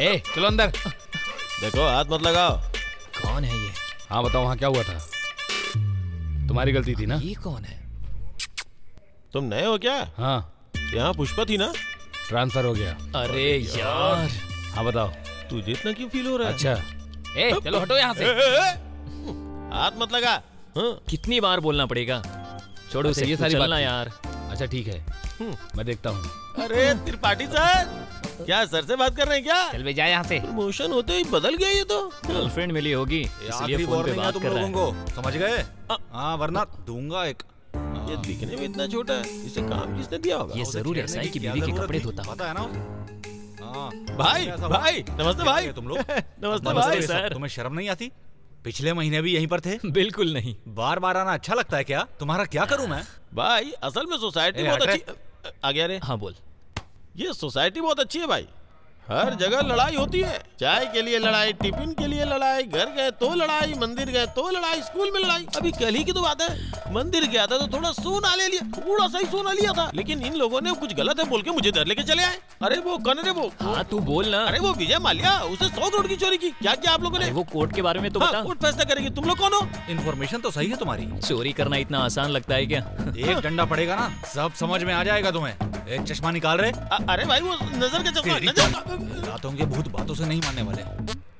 चलो अंदर। देखो हाथ मत लगाओ। कौन है ये? हाँ बताओ, वहाँ क्या हुआ था? तुम्हारी गलती थी ना? ये कौन है? तुम नए हो क्या? हाँ। यहाँ पुष्पा थी ना? ट्रांसफर हो गया। अरे यार। हाँ बताओ। तुझे इतना क्यों फील हो रहा है? अच्छा चलो हटो यहाँ से। हाथ मत लगा। कितनी बार बोलना पड़ेगा? छोड़ो अच्छा, ये सारी बात यार। अच्छा ठीक है, मैं देखता हूँ। अरे त्रिपाठी सर, क्या सर से बात कर रहे हैं क्या? चल बे जा यहाँ से। प्रमोशन होते ही बदल गया ये तो। गर्लफ्रेंड मिली होगी इसलिए फोन पे बात कर रहा है। समझ गए? हाँ वरना दूंगा एक। ये दिखने में इतना छोटा है, इसे काम किसने दिया होगा? ये जरूर ऐसा है कि बीवी के कपड़े धोता पता है ना उसे? भाई भाई नमस्ते भाई। तुम लोग नमस्ते भाई। सर तुम्हें शर्म नहीं आती? पिछले महीने भी यहीं पर थे। बिल्कुल नहीं। बार बार आना अच्छा लगता है क्या? तुम्हारा क्या करूं मैं? भाई असल में सोसाइटी बहुत अच्छी। आ गया रे। हाँ बोल। ये सोसाइटी बहुत अच्छी है भाई, हर जगह लड़ाई होती है। चाय के लिए लड़ाई, टिफिन के लिए लड़ाई, घर गए तो लड़ाई, मंदिर गए तो लड़ाई, स्कूल में लड़ाई। अभी कल ही की तो बात है, मंदिर गया था तो थोड़ा सोना ले लिया, थोड़ा सा ही सोना लिया था, लेकिन इन लोगों ने कुछ गलत है बोल के मुझे डर लेके चले आए। अरे वो कौन है वो? हाँ तू बोल ना। अरे वो विजय माल्या, उसे 100 करोड़ की चोरी की। क्या क्या आप लोगों ने? वो कोर्ट के बारे में तो बता। कोर्ट फैसला करेगी। तुम लोग कौन हो? इन्फॉर्मेशन तो सही है तुम्हारी। चोरी करना इतना आसान लगता है क्या? एक डंडा पड़ेगा ना सब समझ में आ जाएगा तुम्हें। एक चश्मा निकाल रहे। अरे भाई वो नजर का चश्मा। रातों के भूत बातों से नहीं मानने वाले।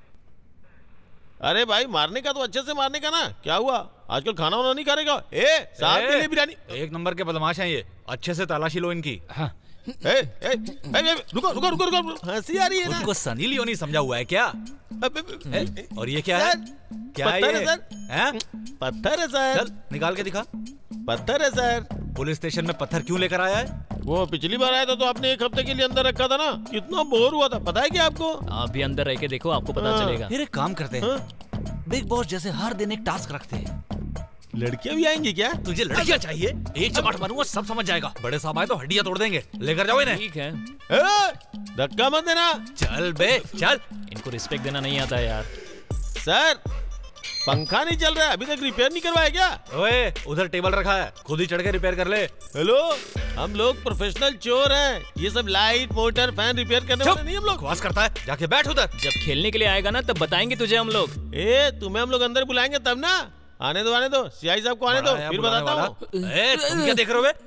अरे भाई मारने का तो अच्छे से मारने का ना। क्या हुआ आजकल खाना वाना नहीं करेगा? साहब के लिए बिरयानी। एक नंबर के बदमाश हैं ये, अच्छे से तलाशी लो इनकी। हाँ। रुको रुको रुको रुको, हंसी आ रही है ना? उनको सनी लियोनी समझा हुआ है क्या? और ये क्या है? क्या है ये? पत्थर है सर। चल निकाल के दिखा। पत्थर है सर। पुलिस स्टेशन में पत्थर क्यों लेकर आया है? वो पिछली बार आया था तो आपने 1 हफ्ते के लिए अंदर रखा था ना, कितना बोर हुआ था पता है क्या आपको? आप भी अंदर रह के देखो, आपको पता चलेगा। फिर एक काम करते हैं, बिग बॉस जैसे हर दिन एक टास्क रखते हैं। लड़कियां भी आएंगी क्या? तुझे लड़कियां चाहिए? एक चमाट मारूंगा सब समझ जाएगा। बड़े साहब आए तो हड्डियां तोड़ देंगे। लेकर जाओ इन्हें। ठीक है। धक्का मत देना। चल बे चल। इनको रिस्पेक्ट देना नहीं आता यार। सर पंखा नहीं चल रहा है, अभी तक रिपेयर नहीं करवाया क्या? ओए उधर टेबल रखा है, खुद ही चढ़ के रिपेयर कर ले। हेलो, हम लोग प्रोफेशनल चोर हैं। ये सब लाइट मोटर फैन रिपेयर करने वाले नहीं हम लोग। बकवास करता है, जाके बैठ उधर। जब खेलने के लिए आएगा ना तब बताएंगे तुझे हम लोग। तुम्हें हम लोग अंदर बुलाएंगे तब ना। आने दो सीआई साहब को आने दो, फिर बताता हूँ। तुम क्या देख रहे हो बे?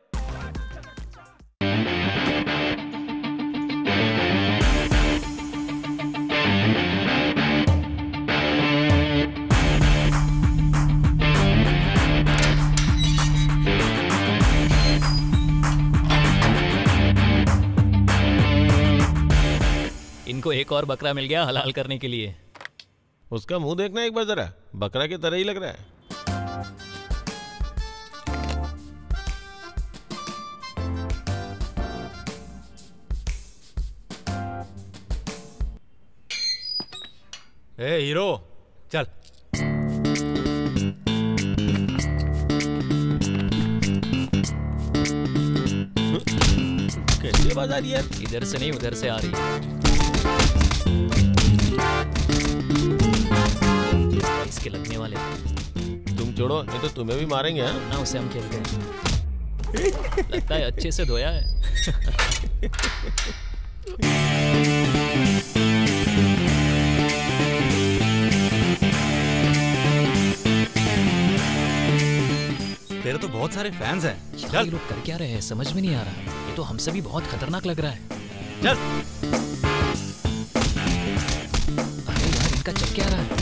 इनको एक और बकरा मिल गया हलाल करने के लिए। उसका मुंह देखना एक बार जरा, बकरा की तरह ही लग रहा है। ए हीरो चल। कैसी आवाज आ रही है? इधर से नहीं उधर से आ रही है। इसके लगने वाले। तुम छोड़ो, नहीं तो तुम्हें भी मारेंगे। ना उसे हम खेलते हैं। लगता है अच्छे से धोया है। तेरे तो बहुत सारे फैंस हैं। चल लोग कर क्या रहे हैं समझ में नहीं आ रहा। ये तो हमसे भी बहुत खतरनाक लग रहा है। चल। अरे यार इनका चल क्या रहा है?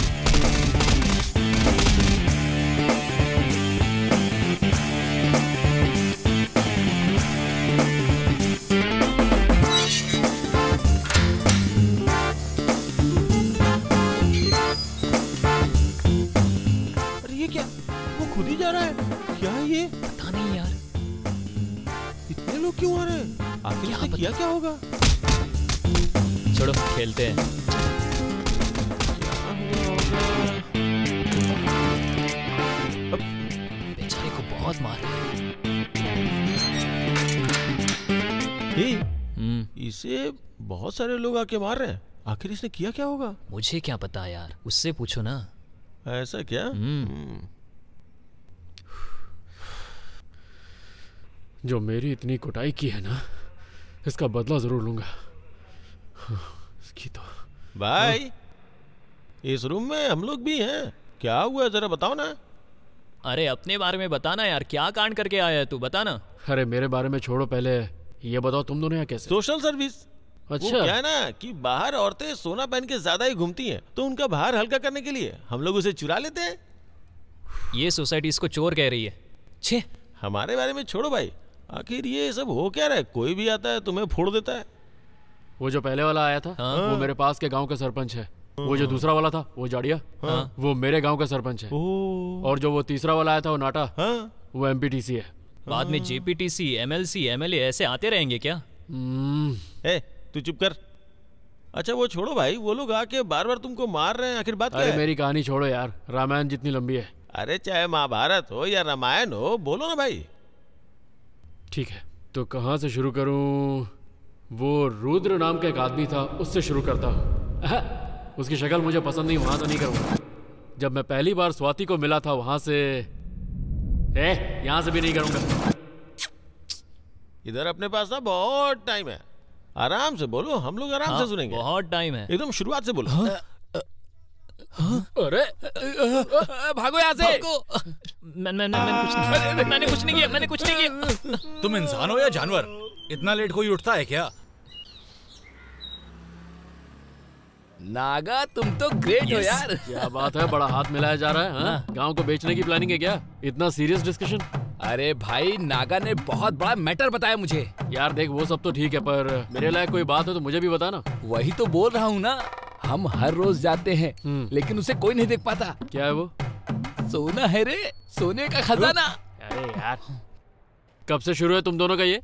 अरे ये क्या, वो खुद ही जा रहा है क्या? ये पता नहीं यार, इतने लोग क्यों आ रहे हैं? आखिर इसने किया क्या होगा? छोड़ो खेलते हैं। बेचारे को बहुत मार रहे हैं। इसे बहुत सारे लोग आके मार रहे हैं, आखिर इसने किया क्या होगा? मुझे क्या पता यार, उससे पूछो ना। ऐसा क्या? जो मेरी इतनी कुटाई की है ना, इसका बदला जरूर लूंगा। इसकी तो भाई इस रूम में हम लोग भी हैं, क्या हुआ जरा बताओ ना। अरे अपने बारे में बताना यार, क्या कांड करके आया है तू, बताना। अरे मेरे बारे में छोड़ो, पहले ये बताओ तुम दोनों यहाँ कैसे? Social service. अच्छा। वो क्या है ना कि बाहर औरतें सोना पहन के ज्यादा ही घूमती हैं, तो उनका भार हल्का करने के लिए हम लोग उसे चुरा लेते हैं। ये सोसाइटी इसको चोर कह रही है। छे, हमारे बारे में छोड़ो भाई, आखिर ये सब हो क्या रहा है? कोई भी आता है तुम्हें फोड़ देता है। वो जो पहले वाला आया था हाँ। वो मेरे पास के गांव का सरपंच है। वो जो दूसरा वाला था वो जाड़िया, वो मेरे गांव का सरपंच है। और जो वो तीसरा वाला आया था वो नाटा, वो एमपीटीसी है। बाद में जेपीटीसी, एमएलसी, एमएलए ऐसे आते रहेंगे क्या? ए, तू चुप कर। अच्छा वो छोड़ो भाई, वो लोग आके बार बार तुमको मार रहे हैं, आखिर बात क्या अरे है? मेरी कहानी छोड़ो यार, रामायण जितनी लंबी है। अरे चाहे महाभारत हो या रामायण हो, बोलो ना भाई। ठीक है, तो कहाँ से शुरू करूं? वो रुद्र नाम का एक आदमी था, उससे शुरू करता हूँ। उसकी शक्ल मुझे पसंद नहीं, वहां से नहीं करूंगा। जब मैं पहली बार स्वाति को मिला था वहां से, यहाँ से भी नहीं करूंगा। इधर अपने पास ना बहुत टाइम है, आराम से बोलो, हम लोग आराम से सुनेंगे। बहुत टाइम है, एकदम शुरुआत से बोलो। अरे भागो यहाँ से। मैंने कुछ नहीं किया, मैंने कुछ नहीं किया। तुम इंसान हो या जानवर? इतना लेट कोई उठता है क्या? नागा तुम तो ग्रेट हो यार। क्या बात है, बड़ा हाथ मिलाया जा रहा है। हाँ? गांव को बेचने की प्लानिंग है क्या? इतना सीरियस डिस्कशन? अरे भाई नागा ने बहुत बड़ा मैटर बताया मुझे। यार देख वो सब तो ठीक है, पर मेरे लायक कोई बात है तो मुझे भी बता ना। वही तो बोल रहा हूँ ना, हम हर रोज जाते हैं लेकिन उसे कोई नहीं देख पाता। क्या है वो? सोना है रे, सोने का खजाना। अरे यार कब से शुरू है तुम दोनों का ये?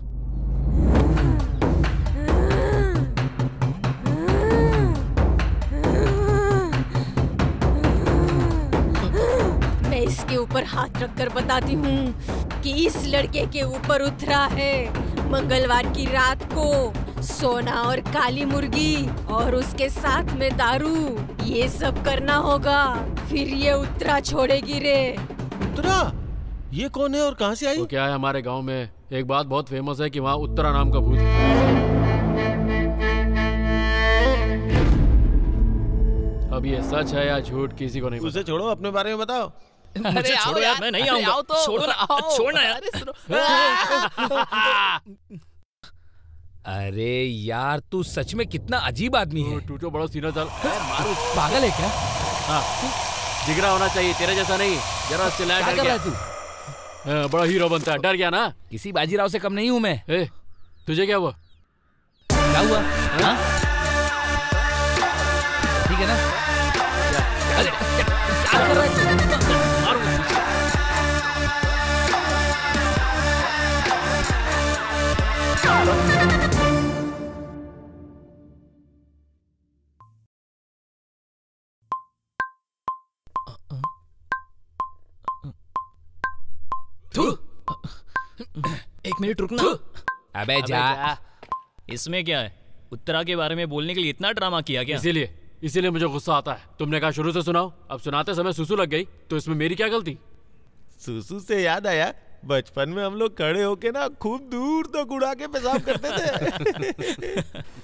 मैं इसके ऊपर हाथ रखकर बताती हूँ कि इस लड़के के ऊपर उतरा है मंगलवार की रात को सोना और काली मुर्गी और उसके साथ में दारू। ये सब करना होगा, फिर ये उत्तरा छोड़ेगी रे। उत्तरा? ये कौन है और कहाँ से आई? वो क्या है, हमारे गांव में एक बात बहुत फेमस है कि वहाँ उत्तरा नाम का भूत है। अब ये सच है या झूठ किसी को नहीं पता। उसे छोड़ो, अपने बारे में बताओ। मुझे छोड़ो यार, मैं नहीं आऊंगा। छोड़ना यार। अरे यार तू सच में कितना अजीब आदमी है। तू तो बड़ा सीना चाल। पागल है क्या? हाँ, जिगरा होना चाहिए, तेरे जैसा नहीं। जरा चिल्ला, डर गया तू? बड़ा हीरो बनता है, डर गया ना? किसी बाजीराव से कम नहीं हूँ मैं। तुझे क्या हुआ? क्या हुआ? ठीक है ना? अरे क्या कर रहा है? एक मिनट रुकना। अबे जा। इसमें क्या है? उत्तरा के बारे में बोलने के लिए इतना ड्रामा किया क्या? इसीलिए मुझे गुस्सा आता है। तुमने कहा शुरू से सुनाओ, अब सुनाते समय सुसु लग गई, तो इसमें मेरी क्या गलती? सुसु से याद आया, बचपन में हम लोग खड़े होके ना खूब दूर तक उड़ा के पेशाब करते थे।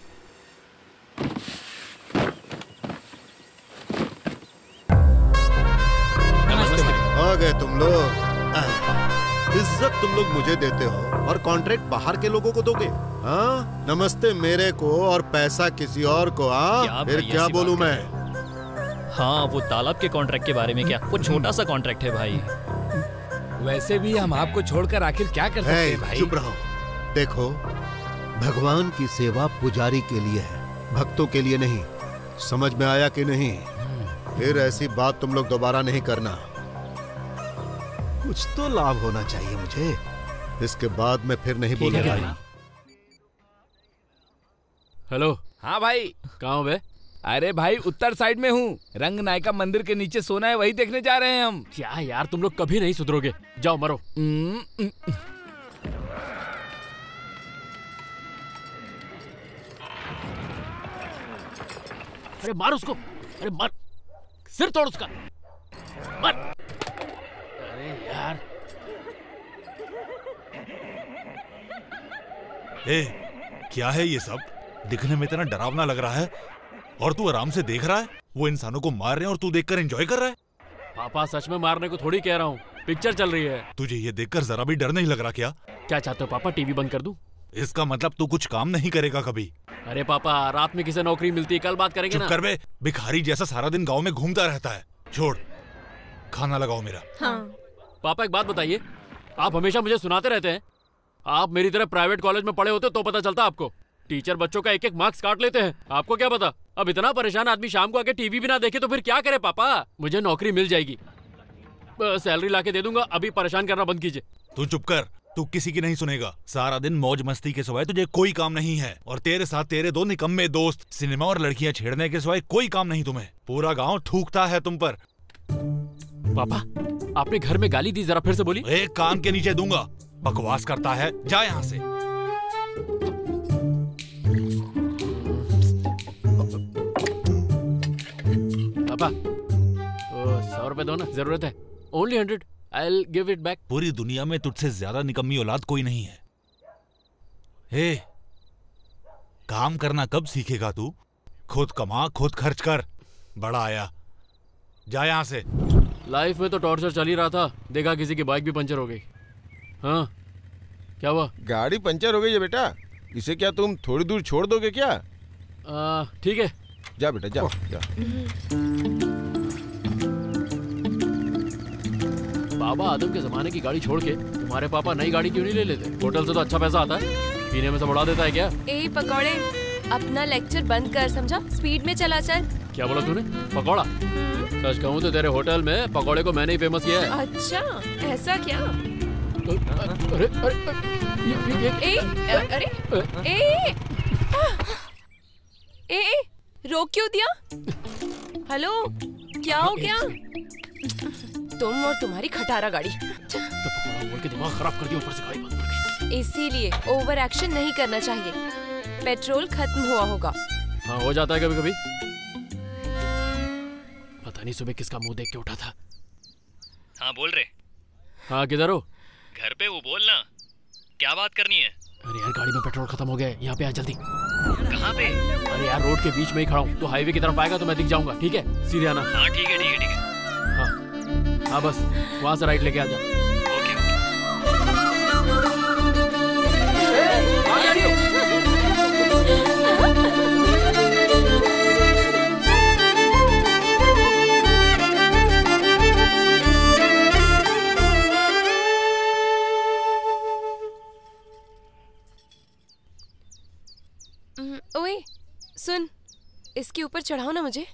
आ गए तुम लोग। इज्जत तुम लोग मुझे देते हो और कॉन्ट्रैक्ट बाहर के लोगों को दोगे? हाँ, नमस्ते मेरे को और पैसा किसी और को। हाँ, फिर क्या बोलूं मैं? हाँ, वो तालाब के कॉन्ट्रैक्ट के बारे में क्या? वो छोटा सा कॉन्ट्रैक्ट है भाई। वैसे भी हम आपको छोड़कर आखिर क्या कर सकते हैं भाई? चुप रहो। देखो, भगवान की सेवा पुजारी के लिए है, भक्तों के लिए नहीं। समझ में आया कि नहीं? फिर ऐसी बात तुम लोग दोबारा नहीं करना। कुछ तो लाभ होना चाहिए मुझे, इसके बाद मैं फिर नहीं बोलूंगा। हेलो। हाँ भाई। कहाँ हो बे? अरे भाई उत्तर साइड में हूँ, रंग नायका मंदिर के नीचे सोना है, वही देखने जा रहे हैं हम। क्या यार, तुम लोग कभी नहीं सुधरोगे, जाओ मरो। अरे मार उसको, अरे मार, सिर तोड़ उसका, मार। अरे यार, क्या है ये सब? दिखने में इतना डरावना लग रहा है और तू आराम से देख रहा है। वो इंसानों को मार रहे हैं और तू देखकर एंजॉय कर रहा है। पापा सच में मारने को थोड़ी कह रहा हूँ, पिक्चर चल रही है। तुझे ये देखकर जरा भी डर नहीं लग रहा क्या? क्या चाहते हो पापा, टीवी बंद कर दूं? इसका मतलब तू कुछ काम नहीं करेगा कभी? अरे पापा, रात में किसे नौकरी मिलती है, कल बात करेंगे ना। चुप कर बे, भिखारी जैसा सारा दिन गांव में घूमता रहता है। छोड़, खाना लगाओ मेरा। हाँ। पापा एक बात बताइए, आप हमेशा मुझे सुनाते रहते हैं, आप मेरी तरह प्राइवेट कॉलेज में पढ़े होते तो पता चलता आपको। टीचर बच्चों का एक एक मार्क्स काट लेते हैं, आपको क्या पता। अब इतना परेशान आदमी शाम को आके टीवी भी ना देखे तो फिर क्या करे पापा। मुझे नौकरी मिल जाएगी, सैलरी लाके दे दूंगा, अभी परेशान करना बंद कीजिए। तू चुप कर, तू किसी की नहीं सुनेगा। सारा दिन मौज मस्ती के सिवाय तुझे कोई काम नहीं है और तेरे साथ तेरे दो निकम्मे दोस्त सिनेमा और लड़कियां छेड़ने के सिवाय कोई काम नहीं तुम्हें। पूरा गांव थूकता है तुम पर। पापा, आपने घर में गाली दी, जरा फिर से बोली। एक कान के नीचे दूंगा। बकवास करता है, जा यहाँ से। पापा 100 रुपए दो ना, जरूरत है। Only 100, I'll give it back। पूरी दुनिया में तुझसे ज्यादा निकम्मी औलाद कोई नहीं है। हे, काम करना कब सीखेगा तू? खुद कमा, खुद खर्च कर। बड़ा आया, जा यहाँ से। लाइफ में तो टॉर्चर चल ही रहा था, देखा किसी की बाइक भी पंचर हो गई। हाँ, क्या हुआ? गाड़ी पंचर हो गई है बेटा, इसे क्या तुम थोड़ी दूर छोड़ दोगे क्या? ठीक है, जा बेटा जा, जा। बाबा आदम के जमाने की गाड़ी छोड़ के तुम्हारे पापा नई गाड़ी क्यों नहीं ले लेते? होटल से तो अच्छा पैसा आता है, पीने में सब उड़ा देता है क्या? ए पकौड़े, अपना लेक्चर बंद कर, समझा? स्पीड में चला चल। क्या बोला तूने? पकौड़ा? सच कहूँ तो तेरे होटल में पकौड़े को मैंने ही फेमस किया है। अच्छा, ऐसा क्या? अरे अरे रोक क्यों दिया? हेलो, क्या हो गया? तुम और तुम्हारी खटारा गाड़ी। तो पकौड़ा बोल के दिमाग खराब कर दिया, ऊपर से गाड़ी बंद कर गई। इसीलिए ओवर एक्शन नहीं करना चाहिए, पेट्रोल खत्म हुआ होगा। हाँ, हो जाता है कभी कभी। पता नहीं सुबह किसका मुंह देख के उठा था। हाँ बोल रहे। हाँ, किधर हो? घर पे, वो बोलना, क्या बात करनी है? अरे यार, गाड़ी में पेट्रोल खत्म हो गया है, यहाँ पे आ जल्दी। कहाँ पे? अरे यार, रोड के बीच में ही खड़ा हूँ, तो हाईवे की तरफ आएगा तो मैं दिख जाऊंगा, ठीक है? सीधे आना। हाँ ठीक है ठीक है ठीक है। हाँ बस वहाँ से राइट लेके आ जा। Okay okay. ओए सुन, इसके ऊपर चढ़ाओ ना मुझे।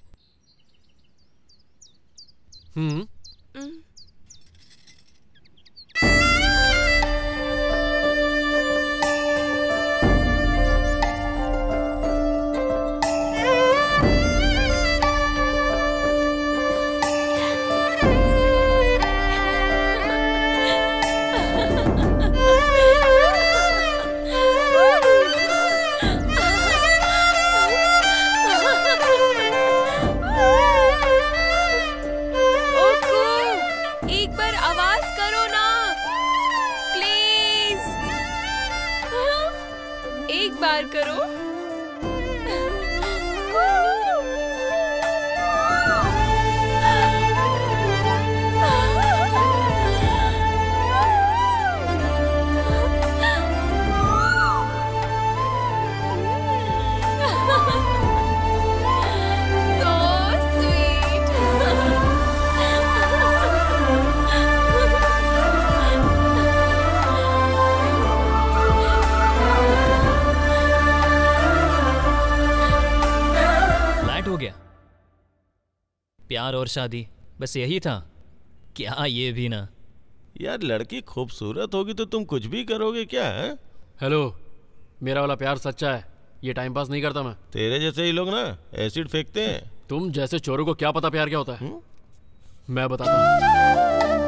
प्यार और शादी, बस यही था क्या? ये भी ना। यार लड़की खूबसूरत होगी तो तुम कुछ भी करोगे क्या? है? हेलो, मेरा वाला प्यार सच्चा है, ये टाइम पास नहीं करता मैं। तेरे जैसे ही लोग ना एसिड फेंकते हैं। तुम जैसे चोरों को क्या पता प्यार क्या होता है? मैं बताता हूँ।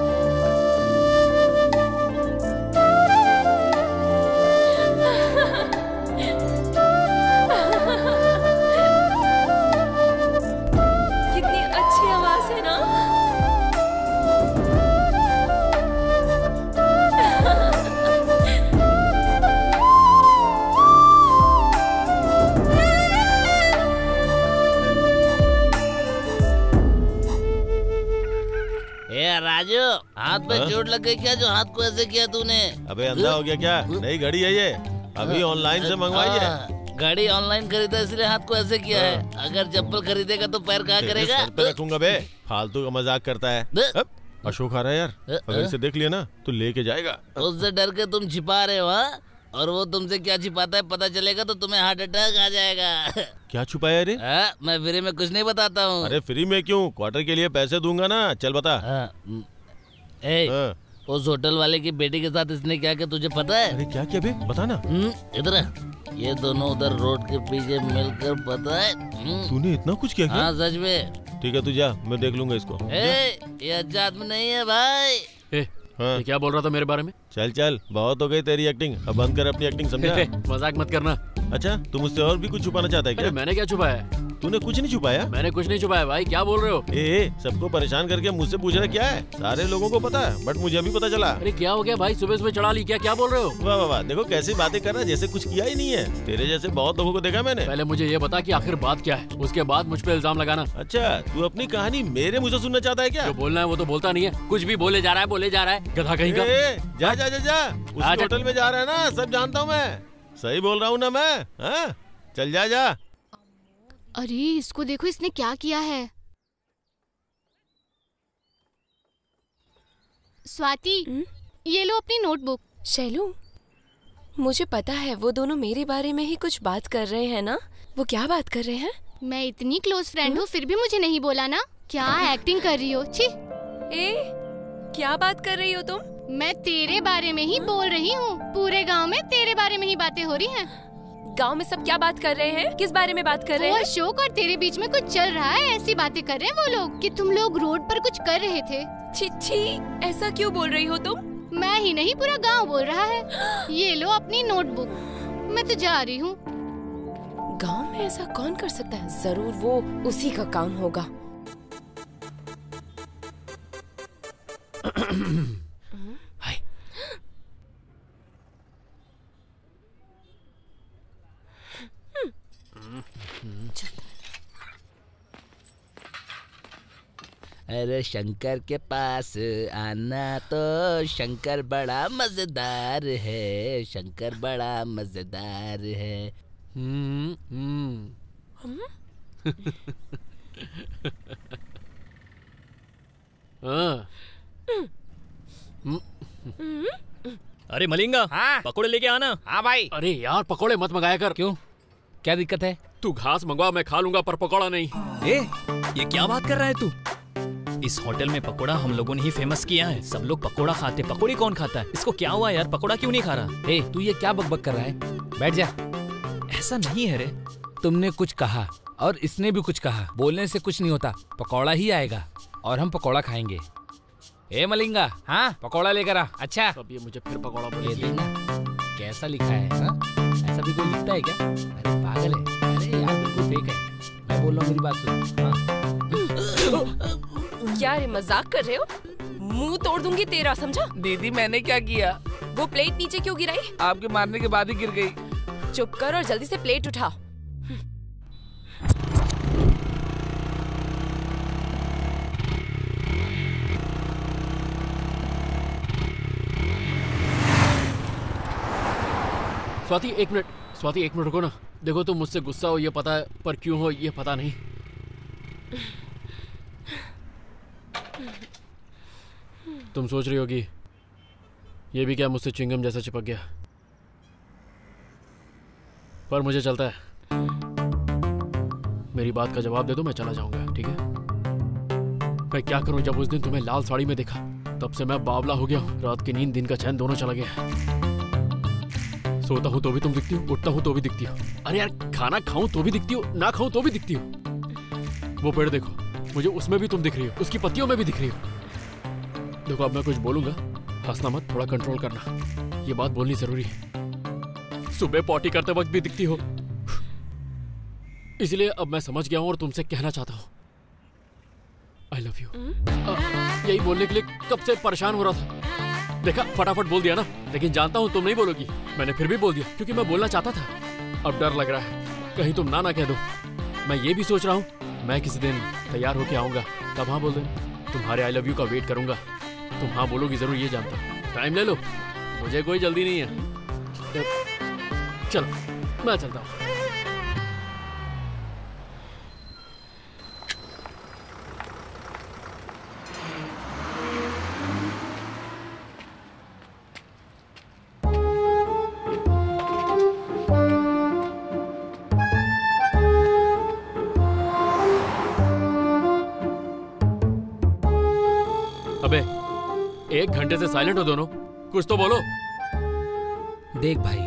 राजू, हाथ पे चोट लग गई क्या जो हाथ को ऐसे किया तूने? अबे अंधा हो गया क्या? नई घड़ी है ये, अभी ऑनलाइन से मंगवाई है। गाड़ी ऑनलाइन खरीदा इसलिए हाथ को ऐसे किया है। अगर चप्पल खरीदेगा तो पैर कहाँ करेगा? सर पे रखूंगा बे, फालतू का मजाक करता है। अशोक आ रहा है यार, अगर इसे देख लिया ना तो लेके जाएगा। उससे डर के तुम छिपा रहे हो हाँ? और वो तुमसे क्या छिपाता है पता चलेगा तो तुम्हें हार्ट अटैक आ जाएगा। क्या छुपाया रे? मैं फ्री में कुछ नहीं बताता हूँ। अरे फ्री में क्यों, क्वार्टर के लिए पैसे दूंगा ना, चल बता। उस होटल वाले की बेटी के साथ इसने क्या किया तुझे पता है? अरे क्या किया बे, बता ना। इधर ये दोनों उधर रोड के पीछे मिलकर पता है। तूने इतना कुछ किया? हाँ सच में। ठीक है तू जा, मैं देख लूंगा इसको। ये अच्छा आदमी नहीं है भाई। हाँ। ये क्या बोल रहा था मेरे बारे में? चल चल, बहुत हो गई तेरी एक्टिंग, अब बंद कर अपनी एक्टिंग, समझा? मजाक मत करना। अच्छा तू मुझसे और भी कुछ छुपाना चाहता है क्या? अरे मैंने क्या छुपाया? तूने कुछ नहीं छुपाया? मैंने कुछ नहीं छुपाया भाई, क्या बोल रहे हो? सबको परेशान करके मुझसे पूछ रहा क्या है? सारे लोगों को पता है बट मुझे अभी पता चला। अरे क्या हो गया भाई, सुबह सुबह चढ़ा ली क्या बोल रहे हो? वाह वाह वाह, देखो कैसी बातें कर रहा है, जैसे कुछ किया ही नहीं है। तेरे जैसे बहुत लोगों को देखा मैंने। पहले मुझे ये बता कि आखिर बात क्या है, उसके बाद मुझ पे इल्जाम लगाना। अच्छा तू अपनी कहानी मेरे मुझे सुनना चाहता है क्या? जो बोलना है वो तो बोलता नहीं है, कुछ भी बोले जा रहा है, गधा कहीं का। जा जा जा जा, उस होटल में जा रहा है ना, सब जानता हूँ मैं, सही बोल रहा हूँ ना मैं? हाँ चल जा जा। अरे इसको देखो, इसने क्या किया है। स्वाति, ये लो अपनी नोटबुक। शैलू, मुझे पता है वो दोनों मेरे बारे में ही कुछ बात कर रहे हैं ना। वो क्या बात कर रहे हैं? मैं इतनी क्लोज फ्रेंड हूँ फिर भी मुझे नहीं बोला ना। क्या एक्टिंग कर रही हो? छी। क्या बात कर रही हो तुम? मैं तेरे बारे में ही बोल रही हूँ। पूरे गांव में तेरे बारे में ही बातें हो रही हैं। गांव में सब क्या बात कर रहे हैं? किस बारे में बात कर रहे हैं? अशोक और तेरे बीच में कुछ चल रहा है, ऐसी बातें कर रहे हैं वो लोग कि तुम लोग रोड पर कुछ कर रहे थे। छी, ऐसा क्यों बोल रही हो तुम? मैं ही नहीं पूरा गांव बोल रहा है। ये लो अपनी नोटबुक, मैं तो जा रही हूँ। गांव में ऐसा कौन कर सकता है? जरूर वो उसी का काम होगा। अरे शंकर के पास आना तो शंकर बड़ा मजेदार है, शंकर बड़ा मजेदार है। अरे मलिंगा, हाँ? पकोड़े लेके आना। हाँ भाई। अरे यार पकोड़े मत मंगाया कर। क्यों, क्या दिक्कत है? तू घास मंगवा, मैं खा लूंगा पर पकोड़ा नहीं। ये क्या बात कर रहा है तू? इस होटल में पकोड़ा हम लोगों ने ही फेमस किया है, सब लोग पकोड़ा खाते, पकोड़ी कौन खाता है? इसको क्या हुआ यार, पकोड़ा क्यों नहीं खा रहा? तू ये क्या बकबक कर रहा है? बैठ जा। ऐसा नहीं है रे। तुमने कुछ कहा और इसने भी कुछ कहा, बोलने से कुछ नहीं होता। पकौड़ा ही आएगा और हम पकौड़ा खाएंगे। मलिंगा, हाँ पकौड़ा लेकर आ। अच्छा अब ये मुझे फिर पकौड़ा बोले देखना कैसा लिखा है। हाँ? ऐसा भी कोई लिखता है क्या? अरे पागल है। अरे यार बिल्कुल फेक है। मैं बोल रहा हूँ, मेरी बात सुन। हाँ? क्या रे, मजाक कर रहे हो? मुंह तोड़ दूंगी तेरा, समझा? दीदी मैंने क्या किया? वो प्लेट नीचे क्यों गिराई? आपके मारने के बाद ही गिर गई। चुप कर और जल्दी से प्लेट उठा। स्वाति एक मिनट रुको ना। देखो तुम मुझसे गुस्सा हो ये पता है, पर क्यों हो ये पता नहीं। तुम सोच रही होगी ये भी क्या मुझसे च्युइंगम जैसा चिपक गया, पर मुझे चलता है। मेरी बात का जवाब दे दो, मैं चला जाऊंगा, ठीक है? मैं क्या करूं, जब उस दिन तुम्हें लाल साड़ी में देखा तब से मैं बावला हो गया हूं। रात की नींद दिन का चैन दोनों चला गया। सोता हूं तो भी तुम दिखती हो, उठता हूं तो भी दिखती हो। अरे यार खाना खाऊं तो भी दिखती हो, ना खाऊं तो भी दिखती हो। वो पेड़ देखो, मुझे उसमें भी तुम दिख रही हो, उसकी पत्तियों में भी दिख रही हो। देखो अब मैं कुछ बोलूंगा, हंसना मत, थोड़ा कंट्रोल करना। ये बात बोलनी जरूरी है। सुबह पॉटी करते वक्त भी दिखती हो, इसलिए अब मैं समझ गया हूं और तुमसे कहना चाहता हूं आई लव यू। यही बोलने के लिए कब से परेशान हो रहा था। देखा फटाफट बोल दिया ना, लेकिन जानता हूं तुम नहीं बोलोगी। मैंने फिर भी बोल दिया क्योंकि मैं बोलना चाहता था। अब डर लग रहा है कहीं तुम ना कह दो। मैं ये भी सोच रहा हूं मैं किसी दिन तैयार होके आऊंगा, तब हाँ बोल देना। तुम्हारे आई लव यू का वेट करूंगा। तुम हाँ बोलोगी जरूर, ये जानता हूँ। टाइम ले लो, मुझे कोई जल्दी नहीं है। चलो मैं चलता हूँ। अबे 1 घंटे से साइलेंट हो दोनों, कुछ तो बोलो। देख भाई,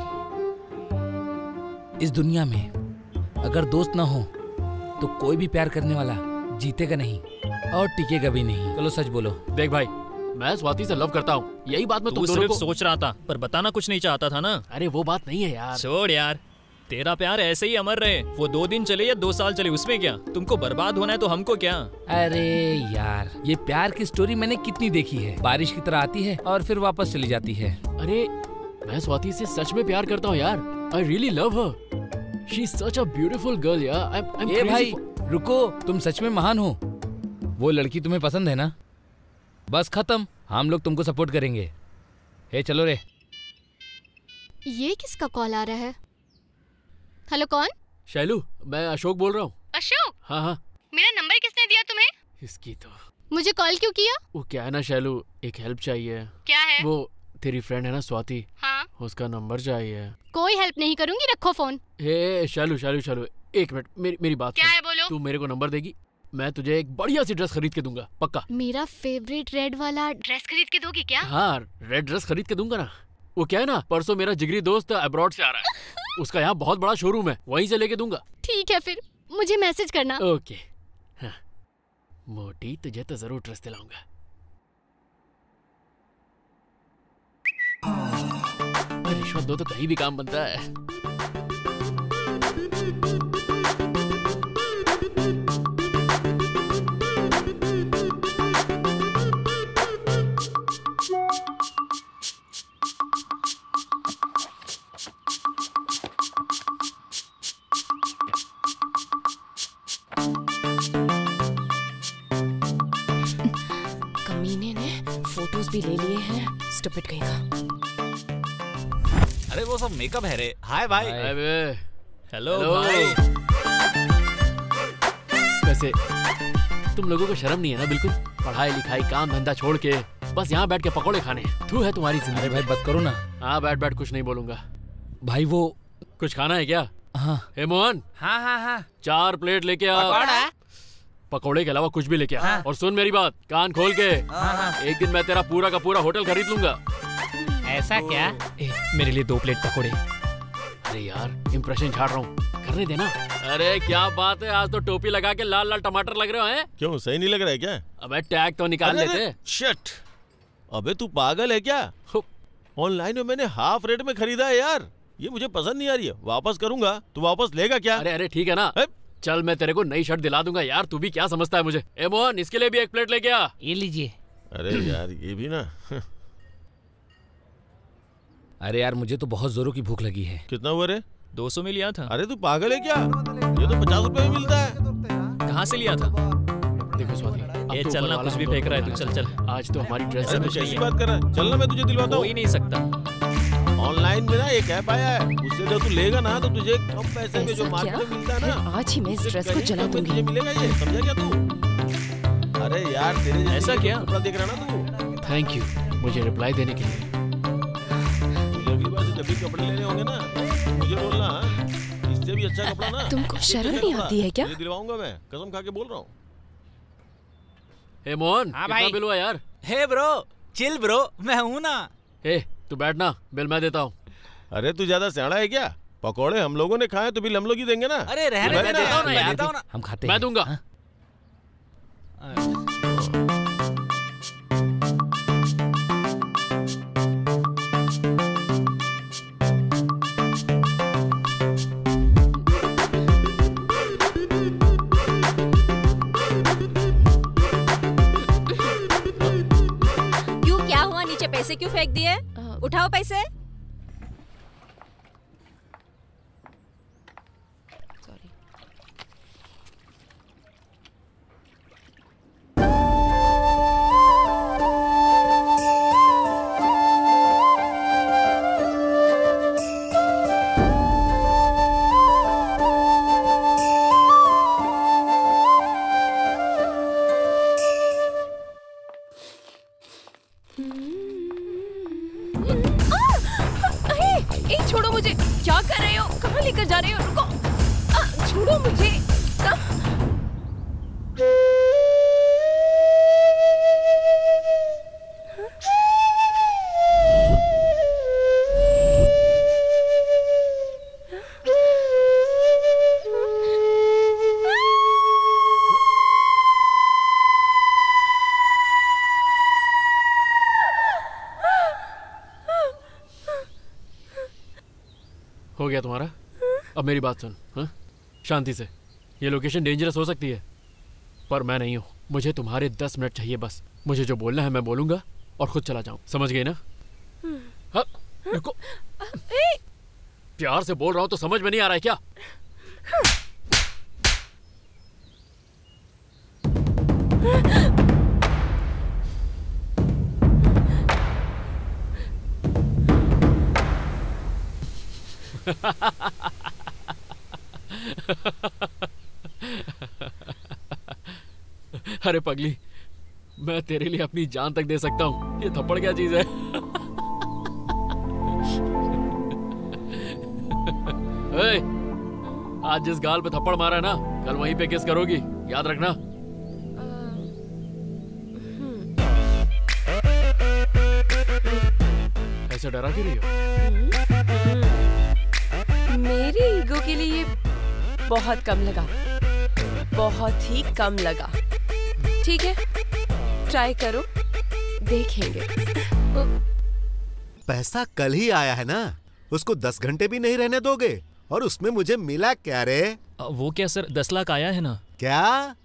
इस दुनिया में अगर दोस्त ना हो तो कोई भी प्यार करने वाला जीतेगा नहीं और टिकेगा भी नहीं। चलो सच बोलो। देख भाई, मैं स्वाति से लव करता हूँ, यही बात मैं तू तुम दोनों सिर्फ को सोच रहा था पर बताना कुछ नहीं चाहता था ना। अरे वो बात नहीं है यार। छोड़ यार, तेरा प्यार ऐसे ही अमर रहे। वो 2 दिन चले या 2 साल चले, उसमें क्या? तुमको बर्बाद होना है तो हमको क्या? अरे यार, ये प्यार की स्टोरी मैंने कितनी देखी है। बारिश की तरह आती है और फिर वापस चली जाती है। अरे मैं स्वाति से सच में प्यार करता हूँ यार। I really love her. She is such a beautiful girl यार। ए भाई रुको, तुम सच में महान हो। वो लड़की तुम्हें पसंद है ना? बस खत्म, हम लोग तुमको सपोर्ट करेंगे। हे चलो रे। ये किसका कॉल आ रहा है? हेलो, कौन? शैलू, मैं अशोक बोल रहा हूँ। अशोक? हाँ हाँ। मेरा नंबर किसने दिया तुम्हें? इसकी तो। मुझे कॉल क्यों किया? वो क्या है ना शैलू, एक हेल्प चाहिए। क्या है? वो तेरी फ्रेंड है ना स्वाति। हाँ। उसका नंबर चाहिए। कोई हेल्प नहीं करूंगी, रखो फोन। हे शैलू शैलू शैलू, 1 मिनट, मेरी बात क्या सुन। है, बोलो। तू मेरे को नंबर देगी, मैं तुझे एक बढ़िया सी ड्रेस खरीद के दूंगा, पक्का। मेरा फेवरेट रेड वाला ड्रेस खरीद के दोगी क्या? हाँ, रेड ड्रेस खरीद के दूंगा ना। वो क्या है ना, परसों मेरा जिगरी दोस्त अब्रॉड से आ रहा है, उसका यहाँ बहुत बड़ा शोरूम है, वहीं से लेके दूंगा। ठीक है, फिर मुझे मैसेज करना। ओके। हाँ। मोटी, तुझे तो जरूर ड्रेस दिलाऊंगा। रिश्वत दो तो कहीं भी काम बनता है। कमीने ने फोटोज भी ले लिए हैं, स्टूपिड कहीं का। अरे वो सब मेकअप है रे। हाय भाई। हेलो भाई। वैसे तुम लोगों को शर्म नहीं है ना बिल्कुल? पढ़ाई लिखाई काम धंधा छोड़ के बस यहाँ बैठ के पकोड़े खाने। तू है तुम्हारी जिंदगी। अरे भाई बस करो ना। हाँ बैठ कुछ नहीं बोलूंगा। भाई वो कुछ खाना है क्या? हाँ। हे मोहन। हाँ हाँ हाँ। 4 प्लेट लेके आ। पकौड़ा? पकोड़े के अलावा कुछ भी लेके आ। हाँ। और सुन मेरी बात, कान खोल के। हाँ। एक दिन मैं तेरा पूरा का पूरा होटल खरीद लूंगा। ऐसा क्या? मेरे लिए 2 प्लेट पकोड़े। अरे यार इंप्रेशन झाड़ रहा हूँ, करने देना। अरे क्या बात है, आज तो टोपी लगा के लाल लाल टमाटर लग रहे हैं। क्यों, सही नहीं लग रहा है क्या? अबे टैग तो निकाल लेते। शिट, अबे तू पागल है क्या? ऑनलाइन में मैंने हाफ रेट में खरीदा है यार, ये मुझे पसंद नहीं आ रही है, वापस करूंगा। तू वापस लेगा क्या? अरे ठीक है ना, चल मैं तेरे को नई शर्ट दिला दूंगा यार, तू भी क्या समझता है मुझे। ए मोहन, इसके लिए भी 1 प्लेट लेके आ। ये लीजिए। अरे यार ये भी ना। अरे यार मुझे तो बहुत जोरों की भूख लगी है। कितना हुआ रे? 200 में लिया था। अरे तू पागल है क्या? ये तो 50 रुपए में मिलता है। कहाँ से लिया था? देखो स्वाति, ये चलना, कुछ भी फेंक रहा है तू। चल आज तो हमारी ड्रेस अरे तू कैसी बात कर रहा है? चलना, मैं तुझे दिलवाता हूँ। हो ही नहीं सकता। ऑनलाइन में ना एक ऐप आया है, उससे जब तू लेगा ना तो तुझे कम पैसे में जो मार्केट में मिलता है ना, आज ही मैं इस ड्रेस को जला दूंगी। तुझे मिलेगा ये, समझा क्या तू? अरे यार तेरे ऐसा क्या? कपड़ा देख रहा ना तू। थैंक यू मुझे रिप्लाई देने के लिए। अगली बार से जब भी कपड़े लेने होंगे ना मुझे बोलना, इससे भी अच्छा कपड़ा ना। तुमको शर्म नहीं आती है क्या? दिलवाऊंगा मैं, कसम खा के बोल रहा हूँ। हे मोहन, कितना बिल हुआ यार? हे ब्रो, चिल ब्रो, मैं हूँ ना। हे तू बैठना, बिल मैं देता हूँ। अरे तू ज्यादा सियाना है क्या? पकौड़े हम लोगों ने खाए तो बिल हम लोग ही देंगे ना। अरे रहने दे, मैं देता हूँ ना। हम खाते मैं दूंगा। क्यों, क्या हुआ? नीचे पैसे क्यों फेंक दिए? उठाओ पैसे। लेकर जा रही हो? रुको, छोड़ो मुझे। हो गया तुम्हारा? अब मेरी बात सुन, हाँ? शांति से। ये लोकेशन डेंजरस हो सकती है, पर मैं नहीं हूँ। मुझे तुम्हारे 10 मिनट चाहिए बस। मुझे जो बोलना है मैं बोलूंगा और खुद चला जाऊँ। समझ गई ना? हाँ, रुको। प्यार से बोल रहा हूँ तो समझ में नहीं आ रहा है क्या? अरे पगली, मैं तेरे लिए अपनी जान तक दे सकता हूँ। ये थप्पड़ क्या चीज है? ए, आज जिस गाल पे थप्पड़ मारा है ना, कल वहीं पे किस करोगी, याद रखना। ऐसे डरा क्यों रही हो? मेरी ईगो के लिए ये बहुत कम लगा, बहुत ही कम लगा। ठीक है, ट्राई करो, देखेंगे। पैसा कल ही आया है ना, उसको 10 घंटे भी नहीं रहने दोगे? और उसमें मुझे मिला क्या रे? वो क्या सर, 10 लाख आया है ना? क्या?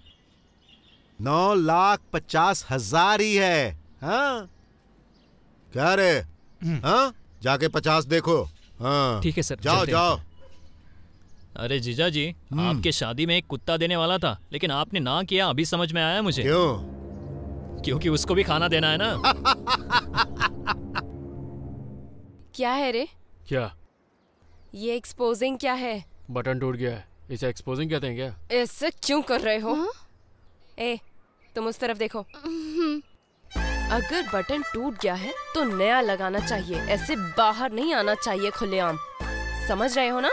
9,50,000 ही है। हाँ क्या रे? हाँ, जाके 50 देखो। हाँ ठीक है सर, जाओ जाओ। अरे जीजा जी, आपके शादी में एक कुत्ता देने वाला था, लेकिन आपने ना किया। अभी समझ में आया मुझे। क्यों? क्योंकि उसको भी खाना देना है ना। क्या है रे? क्या? ये एक्सपोजिंग क्या है? बटन टूट गया है, इसे एक्सपोजिंग कहते हैं क्या? ऐसे क्यों कर रहे हो? ए, तुम उस तरफ देखो। अगर बटन टूट गया है तो नया लगाना चाहिए, ऐसे बाहर नहीं आना चाहिए खुलेआम। समझ रहे हो ना?